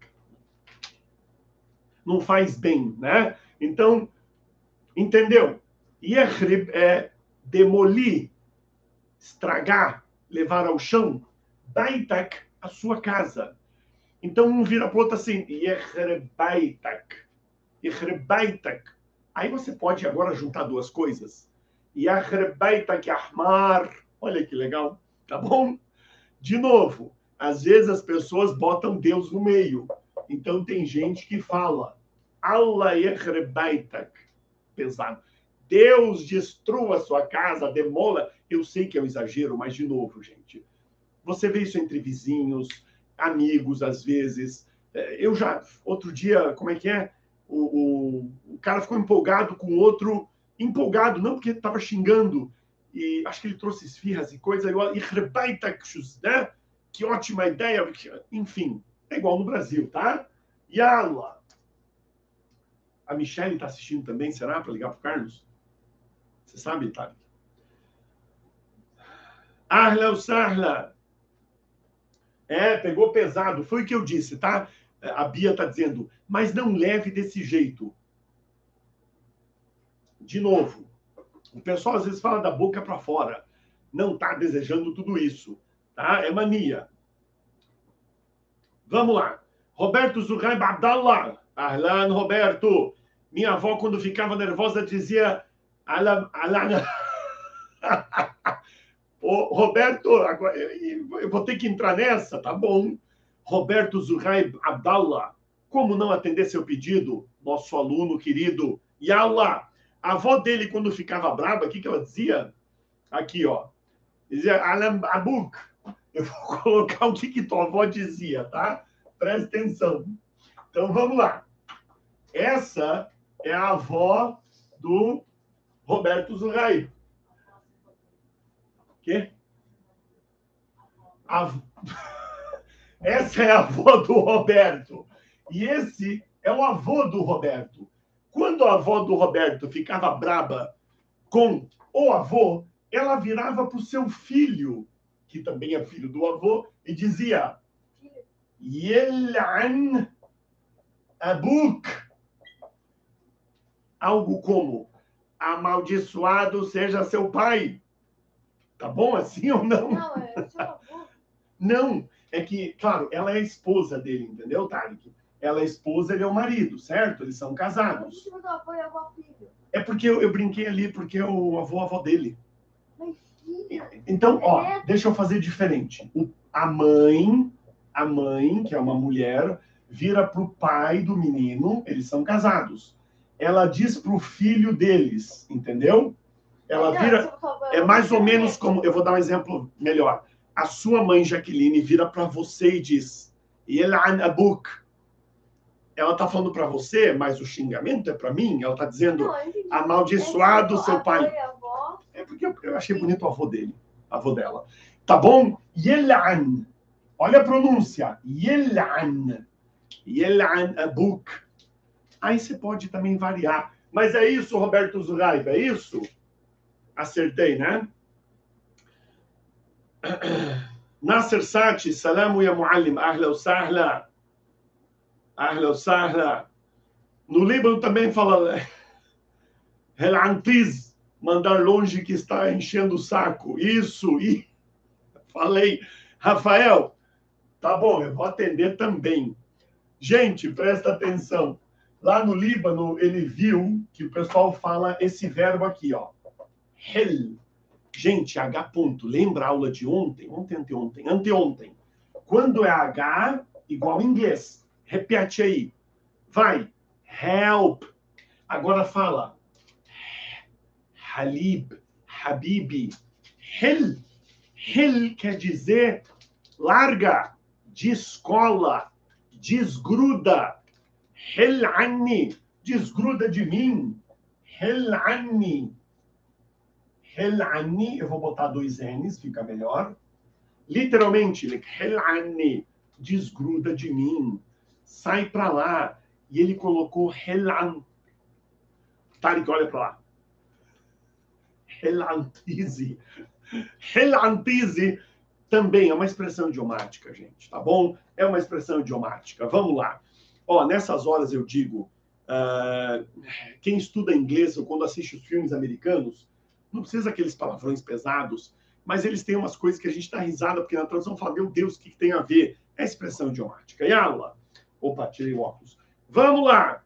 A: Não faz bem, né? Então, entendeu? Yechrib é demolir, estragar, levar ao chão. Baitak, a sua casa. Então, um vira para o outro assim, Yechrib baitak. Yechrib baitak. Aí você pode agora juntar duas coisas. Yechrib baitak ahmar. Olha que legal, tá bom? De novo, às vezes as pessoas botam Deus no meio. Então, tem gente que fala, Allah yechrib baitak. Pesado. Deus destrua a sua casa, demola. Eu sei que é um exagero, mas, de novo, gente, você vê isso entre vizinhos, amigos, às vezes. Eu já, outro dia, como é que é? O cara ficou empolgado com o outro, empolgado, não porque estava xingando, e acho que ele trouxe esfirras e coisa, né? Que ótima ideia, enfim, é igual no Brasil, tá? Yala! A Michelle está assistindo também, será? Para ligar para o Carlos? Você sabe, Tarek? Ahla Sahla. Pegou pesado. Foi o que eu disse, tá? A Bia está dizendo, mas não leve desse jeito. De novo, o pessoal às vezes fala da boca para fora. Não está desejando tudo isso, tá? É mania. Vamos lá. Roberto Zuhaib Abdallah. Ahlan, Roberto. Minha avó, quando ficava nervosa, dizia... Alana. Ô, Roberto, agora, eu vou ter que entrar nessa, tá bom? Roberto Zuhaib Abdallah, como não atender seu pedido? Nosso aluno querido. Yallah. A avó dele, quando ficava brava, o que ela dizia? Aqui, ó. Dizia Alam Abuk. Eu vou colocar o que tua avó dizia, tá? Presta atenção. Então, vamos lá. Essa é a avó do Roberto Zuhaib. Quê? Essa é a avó do Roberto. E esse é o avô do Roberto. Quando a avó do Roberto ficava braba com o avô, ela virava para o seu filho, que também é filho do avô, e dizia: Yel'an abuk. Algo como: amaldiçoado seja seu pai. Tá bom assim ou não?
B: Não, é seu avô.
A: Não, é que, claro, ela é a esposa dele, entendeu, Tarek? Ela é esposa, ele é o marido, certo? Eles são casados.
B: Mas o avô é avó filho.
A: É porque eu brinquei ali, porque é o avô dele.
B: Mas filho.
A: Então, ó, deixa eu fazer diferente. A mãe, que é uma mulher, vira pro pai do menino, eles são casados. Ela diz pro filho deles, entendeu? Ela vira... É mais ou menos como... Eu vou dar um exemplo melhor. A sua mãe, Jaqueline, vira para você e diz: Yel'an abuk. Ela tá falando para você, mas o xingamento é para mim. Ela tá dizendo: amaldiçoado seu pai. É porque eu achei bonito o avô dele, a avó dela. Tá bom? Yel'an. Olha a pronúncia. Yel'an. Yel'an abuk. Aí você pode também variar. Mas é isso, Roberto Zuraiba, é isso? Acertei, né? Nasser Sati, salamu ya muallim, ahla wa sahla. Ahla wa sahla. No Líbano também fala Relantiz, mandar longe que está enchendo o saco. Isso, e falei. Rafael, tá bom, eu vou atender também. Gente, presta atenção. Lá no Líbano, ele viu que o pessoal fala esse verbo aqui, ó. Hel. Gente, H ponto. Lembra a aula de ontem? Anteontem. Quando é H, igual em inglês. Repete aí. Vai. Help. Agora fala. Halib. Habibi. Hel. Hel quer dizer larga, descola, desgruda. Hel anni. Desgruda de mim. Hel anni. Hel anni, eu vou botar 2 N's, fica melhor. Literalmente, Hel anni, desgruda de mim, sai pra lá. E ele colocou Hel an. Tarek, olha pra lá. Hel antize. Hel antize também é uma expressão idiomática, gente, tá bom? É uma expressão idiomática. Vamos lá. Ó, nessas horas eu digo, quem estuda inglês ou quando assiste os filmes americanos, não precisa aqueles palavrões pesados, mas eles têm umas coisas que a gente dá risada, porque na tradução fala, meu Deus, o que tem a ver? É expressão idiomática. E aula? Opa, tirei o óculos. Vamos lá!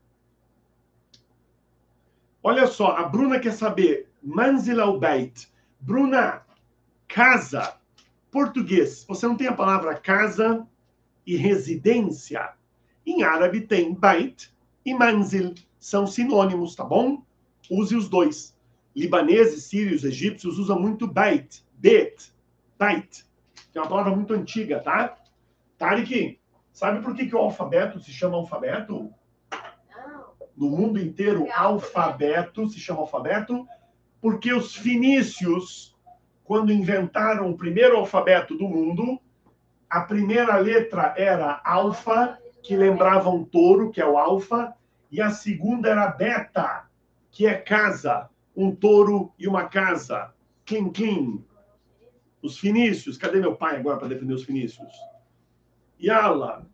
A: Olha só, a Bruna quer saber, manzil ou beit? Bruna, casa. Português, você não tem a palavra casa e residência? Em árabe tem beit e manzil. São sinônimos, tá bom? Use os dois. Libaneses, sírios, egípcios usam muito beit, bet, beit, que é uma palavra muito antiga, tá? Tarek, sabe por que o alfabeto se chama alfabeto?
B: Não.
A: No mundo inteiro, alfabeto se chama alfabeto porque os fenícios, quando inventaram o primeiro alfabeto do mundo, a primeira letra era alfa, que lembrava um touro, que é o alfa, e a segunda era beta, que é casa. Um touro e uma casa. Clim, clim. Os fenícios. Cadê meu pai agora para defender os fenícios? Yala.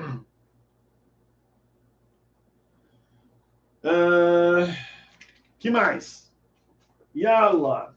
A: Que mais? Yala.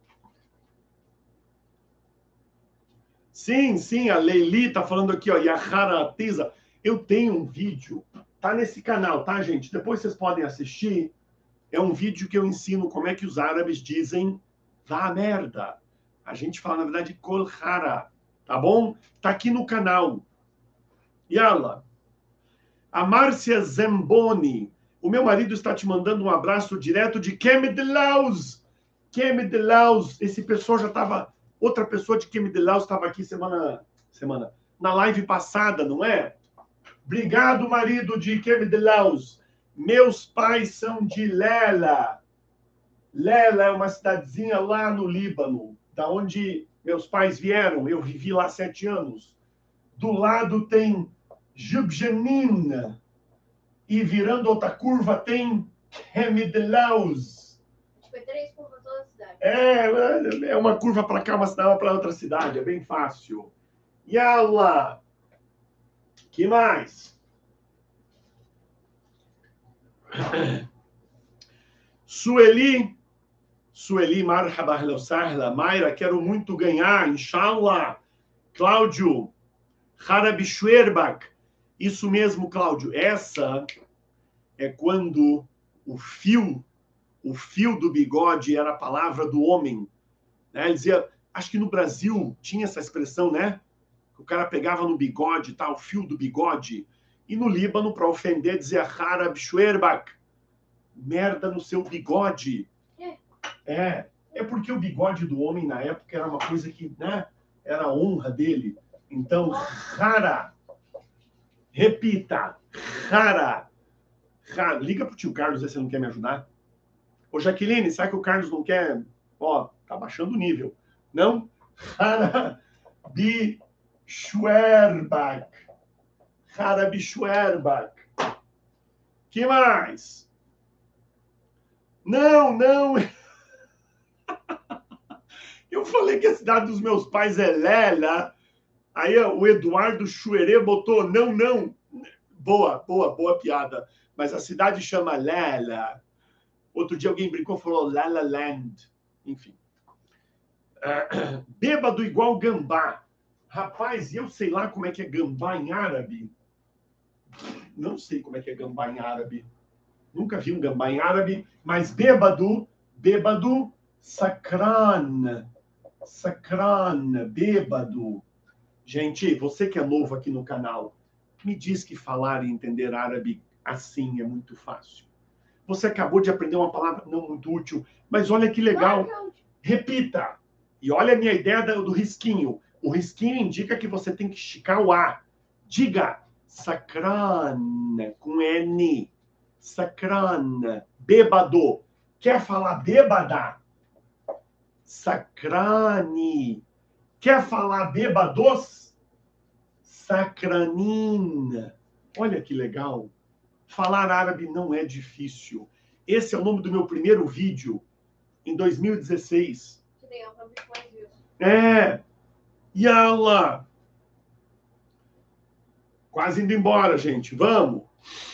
A: Sim, a Leili tá falando aqui, ó. Yahara Tiza. Eu tenho um vídeo. Tá nesse canal, tá, gente? Depois vocês podem assistir. É um vídeo que eu ensino como é que os árabes dizem vá a merda. A gente fala, na verdade, kolhara, tá bom? Tá aqui no canal. Yala. A Márcia Zamboni. O meu marido está te mandando um abraço direto de Kemidelaus. Kemidelaus. Esse pessoal já estava... Outra pessoa de Kemidelaus estava aqui semana... Na live passada, não é? Obrigado, marido de Kemidelaus. Meus pais são de Lela. Lela é uma cidadezinha lá no Líbano. da onde meus pais vieram. Eu vivi lá 7 anos. Do lado tem Jubjanin. E virando outra curva tem Hemidlaus.
B: Foi 3 curvas toda a cidade.
A: É uma curva para cá, uma cidade para outra cidade. É bem fácil. Yalla! Que mais? Sueli, marhaba, ahla sahla. Mayra, quero muito ganhar, inshallah. Cláudio, Harabi Schwerbach. Isso mesmo, Cláudio. Essa é quando o fio do bigode era a palavra do homem. Né? Ele dizia, acho que no Brasil tinha essa expressão, né? O cara pegava no bigode, tá? O fio do bigode. E no Líbano, para ofender, dizia Harabi Schwerbach. Merda no seu bigode. É porque o bigode do homem na época era uma coisa que, né, era a honra dele. Então, rara. Repita. Rara. Liga pro tio Carlos, se você não quer me ajudar. Ô, Jaqueline, sabe que o Carlos não quer? Ó, tá baixando o nível. Não? Harabi Schwerbach. Harabi Schwerbach. Que mais? Não. Eu falei que a cidade dos meus pais é Lela. Aí o Eduardo Chuerê botou não. Boa piada. Mas a cidade chama Lela. Outro dia alguém brincou e falou Lala Land. Enfim. Bêbado igual gambá. Rapaz, eu sei lá como é que é gambá em árabe. Não sei como é que é gambá em árabe. Nunca vi um gambá em árabe, mas bêbado, sakran, bêbado. Gente, você que é novo aqui no canal, me diz que falar e entender árabe assim é muito fácil. Você acabou de aprender uma palavra não muito útil, mas olha que legal. Repita. E olha a minha ideia do risquinho. O risquinho indica que você tem que esticar o A. Diga sakran, com N. Sakran, bêbado. Quer falar bêbada? Sakrani. Quer falar bêbados? Sakranin. Olha que legal. Falar árabe não é difícil. Esse é o nome do meu primeiro vídeo, em 2016.
B: Que legal, pra ver mais views.
A: Yalla. Quase indo embora, gente. Vamos.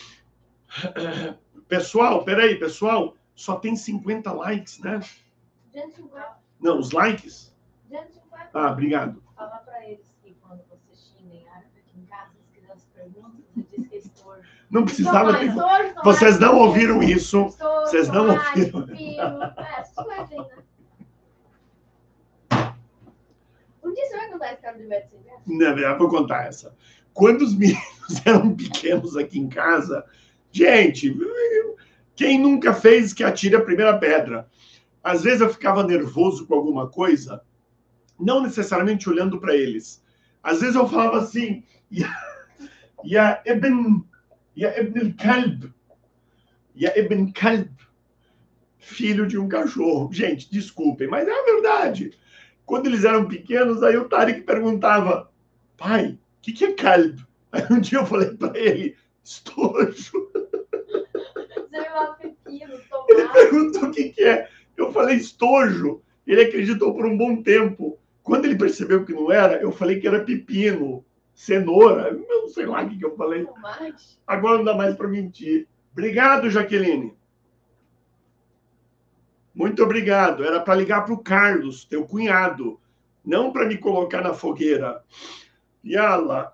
A: Pessoal, peraí, pessoal. Só tem 50 likes, né?
B: 250.
A: Não, os likes?
B: 250.
A: Ah, obrigado.
C: Fala pra eles que quando você xinga em árabe aqui em casa, se quiser as perguntas, você diz que é estorvo.
A: Não precisava ter...
B: Estojo,
A: Vocês não ouviram isso.
B: Estojo,
A: Vocês não
B: tomate,
A: ouviram.
B: pepino. Essas coisas aí, né? Um dia você vai contar a história do Beto Sem Verso?
A: Não, eu vou contar essa. Quando os meninos eram pequenos aqui em casa, gente, quem nunca fez que atire a primeira pedra? Às vezes eu ficava nervoso com alguma coisa, não necessariamente olhando para eles. Às vezes eu falava assim, Ya ibn al-kalb, Ya ibn kalb, filho de um cachorro. Gente, desculpem, mas é a verdade. Quando eles eram pequenos, aí o Tarek perguntava, pai, o que é kalb? Aí um dia eu falei para ele, estojo.
B: Você vai lá, pepino, tomate.
A: Ele perguntou o que é. Eu falei estojo. Ele acreditou por um bom tempo. Quando ele percebeu que não era, eu falei que era pepino, cenoura. Eu não sei lá o que eu falei.
B: Tomate.
A: Agora não dá mais para mentir. Obrigado, Jaqueline. Muito obrigado. Era para ligar para o Carlos, teu cunhado. Não para me colocar na fogueira. Yala.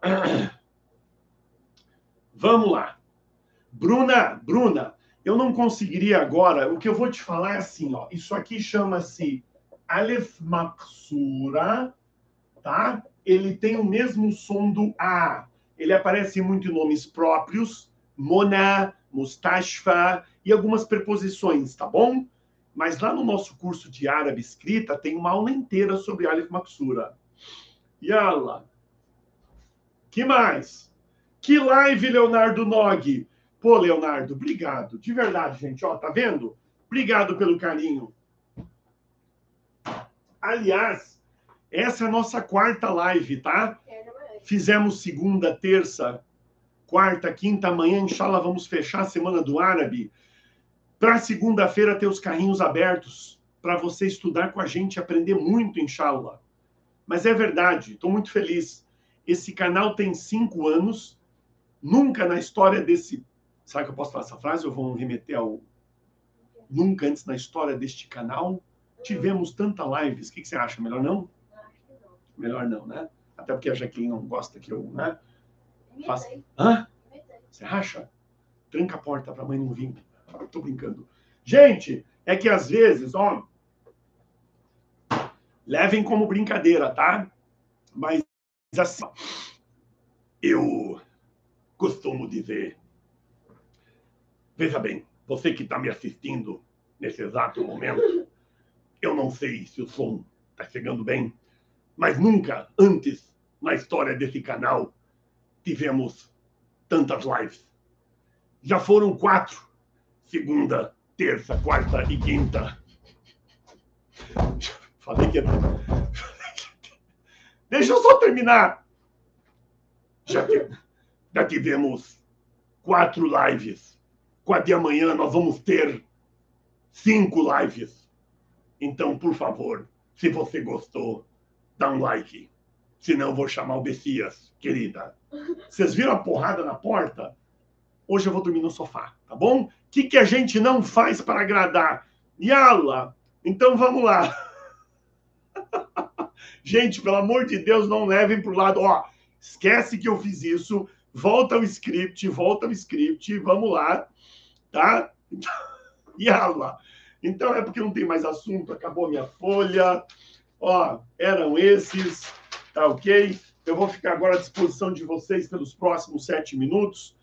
A: Vamos lá. Bruna, eu não conseguiria agora. O que eu vou te falar é assim, ó. Isso aqui chama-se Aleph Maksura, tá? Ele tem o mesmo som do A. Ele aparece muito em nomes próprios, Mona, Mustashfa e algumas preposições, tá bom? Mas lá no nosso curso de árabe escrita tem uma aula inteira sobre Aleph Maksura. Yala. Que mais? Que live, Leonardo Nog. Pô, Leonardo, obrigado. De verdade, gente. Ó, tá vendo? Obrigado pelo carinho. Aliás, essa é a nossa quarta live, tá? Fizemos segunda, terça, quarta, quinta, amanhã, inshallah, vamos fechar a Semana do Árabe. Para segunda-feira ter os carrinhos abertos, para você estudar com a gente e aprender muito, inshallah. Mas é verdade, estou muito feliz. Esse canal tem 5 anos, nunca na história desse... Sabe que eu posso falar essa frase? Eu vou remeter ao... Nunca antes na história deste canal tivemos tanta lives. O que você acha? Melhor não? Melhor não, né? Até porque a Jaqueline não gosta que eu, né? Faça... Hã? Você acha? Tranca a porta para a mãe não vir. Tô brincando. Gente, é que às vezes, ó, levem como brincadeira, tá? Mas assim, eu costumo dizer, veja bem, você que está me assistindo nesse exato momento, eu não sei se o som está chegando bem, mas nunca antes na história desse canal tivemos tantas lives. Já foram 4, segunda, terça, quarta e quinta. Falei que... Deixa eu só terminar. Já tivemos 4 lives. Com a de amanhã nós vamos ter 5 lives. Então, por favor, se você gostou, dá um like. Senão eu vou chamar o Bessias, querida. Vocês viram a porrada na porta? Hoje eu vou dormir no sofá, tá bom? O que a gente não faz para agradar? Yala! Então vamos lá. Gente, pelo amor de Deus, não levem pro lado. Ó, esquece que eu fiz isso. Volta ao script, vamos lá, tá? Yala! Então é porque não tem mais assunto, acabou a minha folha. Ó, eram esses, tá ok? Eu vou ficar agora à disposição de vocês pelos próximos 7 minutos.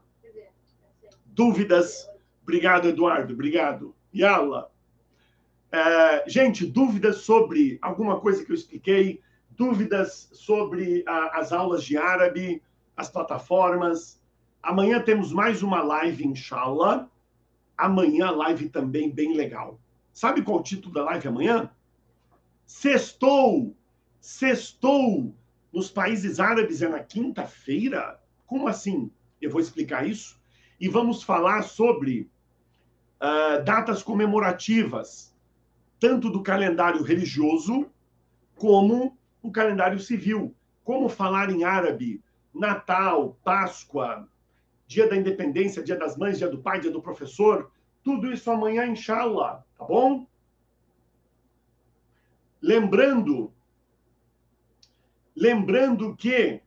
A: Dúvidas? Obrigado, Eduardo, obrigado. Yala! Gente, dúvidas sobre alguma coisa que eu expliquei, dúvidas sobre as aulas de árabe, as plataformas. Amanhã temos mais uma live, inshallah. Amanhã a live também bem legal. Sabe qual é o título da live amanhã? Sextou! Sextou! Nos países árabes é na quinta-feira? Como assim? Eu vou explicar isso. E vamos falar sobre datas comemorativas, tanto do calendário religioso como o calendário civil. Como falar em árabe, Natal, Páscoa, Dia da Independência, Dia das Mães, Dia do Pai, Dia do Professor. Tudo isso amanhã, inshallah, tá bom? Lembrando que...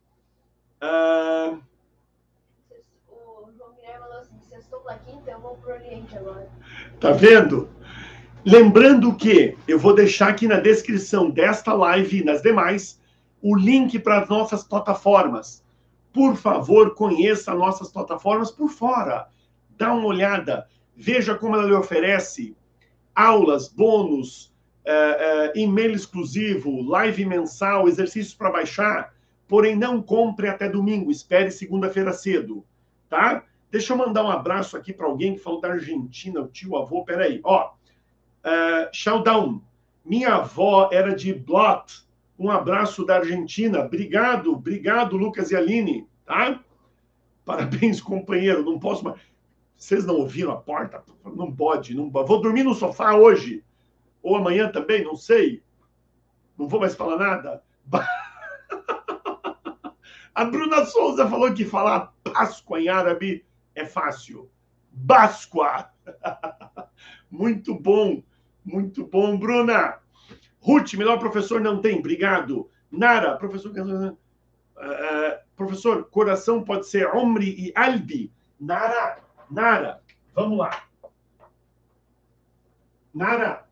B: O João Guilherme falou assim, sextou na quinta, eu vou pro Oriente agora.
A: Tá vendo? Lembrando que eu vou deixar aqui na descrição desta live e nas demais o link para as nossas plataformas. Por favor, conheça nossas plataformas por fora. Dá uma olhada. Veja como ela lhe oferece aulas, bônus, e-mail exclusivo, live mensal, exercícios para baixar. Porém, não compre até domingo. Espere segunda-feira cedo. Tá? Deixa eu mandar um abraço aqui para alguém que falou da Argentina, o tio, avô. Peraí, ó. Showdown. Minha avó era de Blot. Um abraço da Argentina. Obrigado, Lucas e Aline, tá? Parabéns, companheiro. Não posso mais... Vocês não ouviram a porta? Não pode, não pode. Vou dormir no sofá hoje. Ou amanhã também, não sei. Não vou mais falar nada. A Bruna Souza falou que falar Páscoa em árabe é fácil. Bascoa. Muito bom, Bruna. Ruth, melhor professor não tem, obrigado. Nara, professor, coração pode ser omri e albi. Nara, vamos lá. Nara,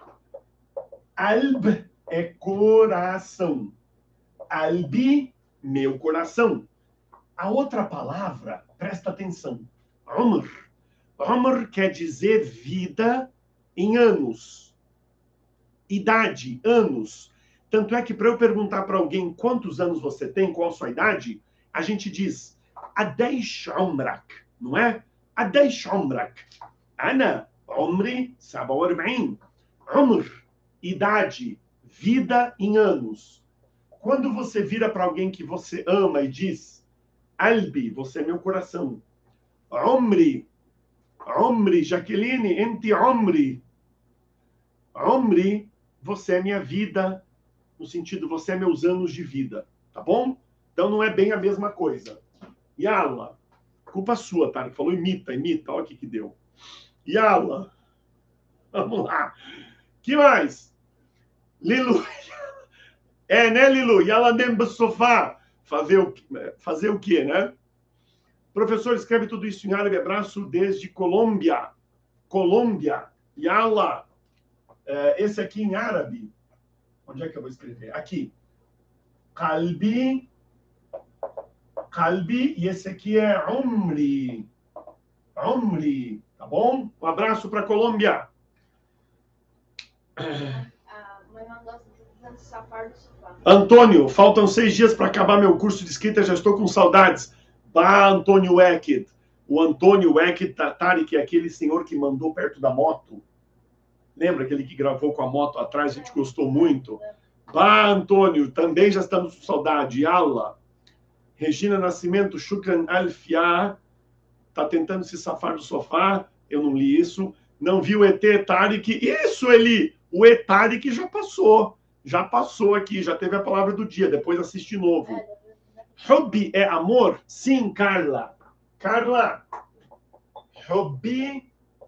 A: alb é coração. Albi, meu coração. A outra palavra, presta atenção, omr. Omr quer dizer vida em anos. Idade, anos. Tanto é que para eu perguntar para alguém quantos anos você tem, qual a sua idade, a gente diz Adeish Omrak, não é? Adeish Omrak. Ana, Omri, 47. Omr. idade, vida em anos. Quando você vira para alguém que você ama e diz, Albi, você é meu coração. Omri, Jaqueline, enti Omri. Omri, você é minha vida, no sentido, você é meus anos de vida, tá bom? Então não é bem a mesma coisa. Yala, culpa sua, tá? Ele falou imita, olha o que deu. Yala, vamos lá. Que mais? Lilu, né, Lilu? Yala dentro do sofá. Fazer o quê, né? Professor, escreve tudo isso em árabe. Abraço desde Colômbia. Yala. Esse aqui em árabe. Onde é que eu vou escrever? Aqui. Qalbi. E esse aqui é Umri. Tá bom? Um abraço para Colômbia. Antônio, faltam 6 dias para acabar meu curso de escrita, já estou com saudades. Bah, Antônio Eckert. O Antônio Eckert Tatari, que é aquele senhor que mandou perto da moto. Lembra aquele que gravou com a moto atrás? A gente gostou muito. Bah, Antônio, também já estamos com saudade. Allah. Regina Nascimento, Shukran Alfia. Está tentando se safar do sofá. Eu não li isso. Não vi o ET Tariq. Isso, Eli! O ET Tariq já passou. Já passou aqui, já teve a palavra do dia. Depois assiste de novo. Hobby é amor? Sim, Carla. Hobby,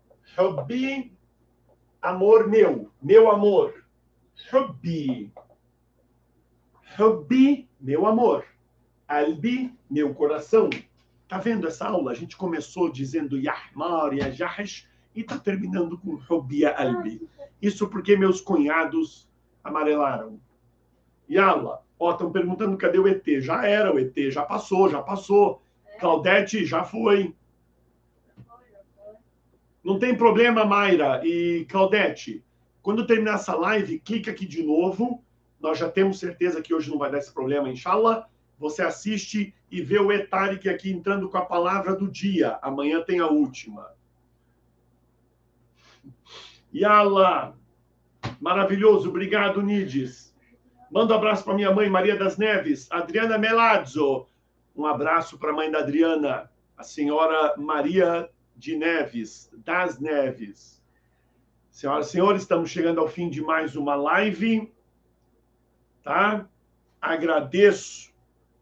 A: amor meu amor. Hobby, meu amor. Albi, meu coração. Tá vendo essa aula? A gente começou dizendo Yahmar, Yajahesh e tá terminando com Hobby Albi. Isso porque meus cunhados amarelaram. Yala. Ó, estão perguntando cadê o ET. Já era o ET, já passou. Claudete, já foi. Não tem problema, Mayra e Claudete. Quando terminar essa live, clica aqui de novo. Nós já temos certeza que hoje não vai dar esse problema, inshallah. Você assiste e vê o ET Tariq aqui entrando com a palavra do dia. Amanhã tem a última. Yala. Maravilhoso. Obrigado, Nides. Manda um abraço para minha mãe, Maria das Neves. Adriana Melazzo. Um abraço para a mãe da Adriana, a senhora Maria de Neves, das Neves. Senhoras e senhores, estamos chegando ao fim de mais uma live. Tá? Agradeço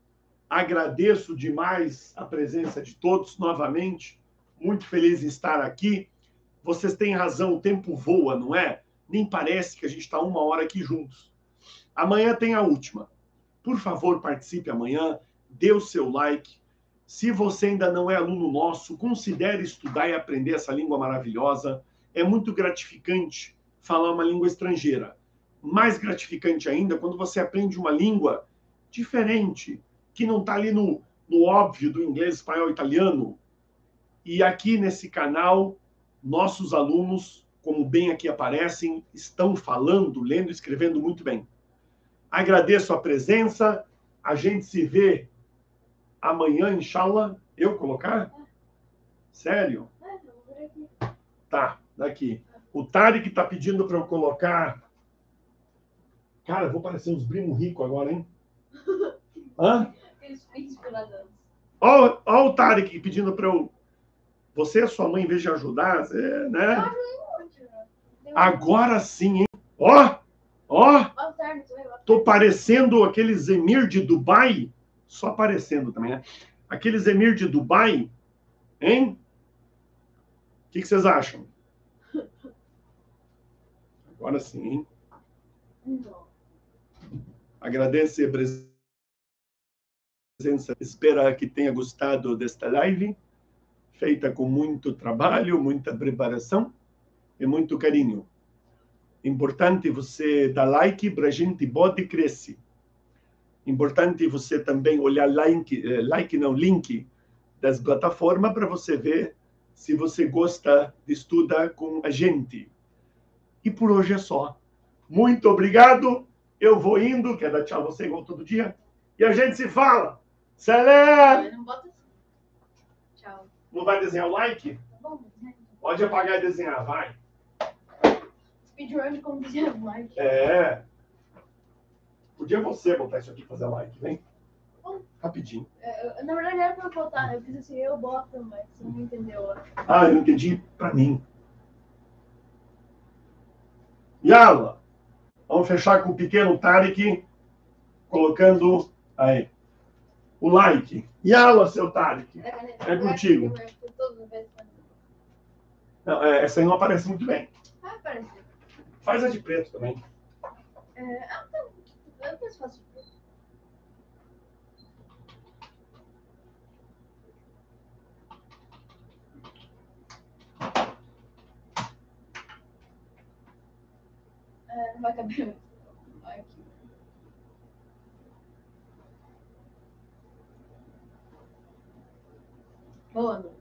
A: demais a presença de todos novamente. Muito feliz em estar aqui. Vocês têm razão, o tempo voa, não é? Nem parece que a gente está 1 hora aqui juntos. Amanhã tem a última. Por favor, participe amanhã, dê o seu like. Se você ainda não é aluno nosso, considere estudar e aprender essa língua maravilhosa. É muito gratificante falar uma língua estrangeira. Mais gratificante ainda quando você aprende uma língua diferente, que não está ali no óbvio do inglês, espanhol, italiano. E aqui nesse canal, nossos alunos, como bem aqui aparecem, estão falando, lendo e escrevendo muito bem. Agradeço a presença. A gente se vê amanhã, inshallah. Eu colocar? Sério? Tá, daqui. O Tariq está pedindo para eu colocar... Cara, eu vou parecer uns primos ricos agora, hein? Hã? Ó o Tariq pedindo para eu... Você e a sua mãe, em vez de ajudar, né? Agora sim, hein? Ó! Tô parecendo aqueles emir de Dubai. Só parecendo também, né? Aqueles emir de Dubai, hein? O que vocês acham? Agora sim, hein? Agradeço a presença. Espero que tenha gostado desta live, feita com muito trabalho, muita preparação e muito carinho. Importante você dar like para a gente pode crescer. Importante você também olhar link das plataformas para você ver se você gosta de estudar com a gente. E por hoje é só. Muito obrigado. Eu vou indo. Quer dar tchau a você igual todo dia? E a gente se fala. Salam!
B: Não bota assim. Tchau.
A: Não vai desenhar o like?
B: Tá bom, né?
A: Pode apagar e desenhar, vai.
B: speedrun de como dizer like.
A: É. Podia você botar isso aqui e fazer like, vem? Rapidinho.
B: Na verdade era pra eu botar, eu fiz assim, eu boto, mas você não entendeu.
A: Ah, eu entendi pra mim. Yala! Vamos fechar com o pequeno Tarek colocando aí o like. Yala, seu Tarek. É contigo. Não, essa aí não aparece muito bem.
B: Ah, apareceu.
A: Faz a de preto também.
B: Eu depois faço de preto. Não vai caber. Aqui. Boa noite.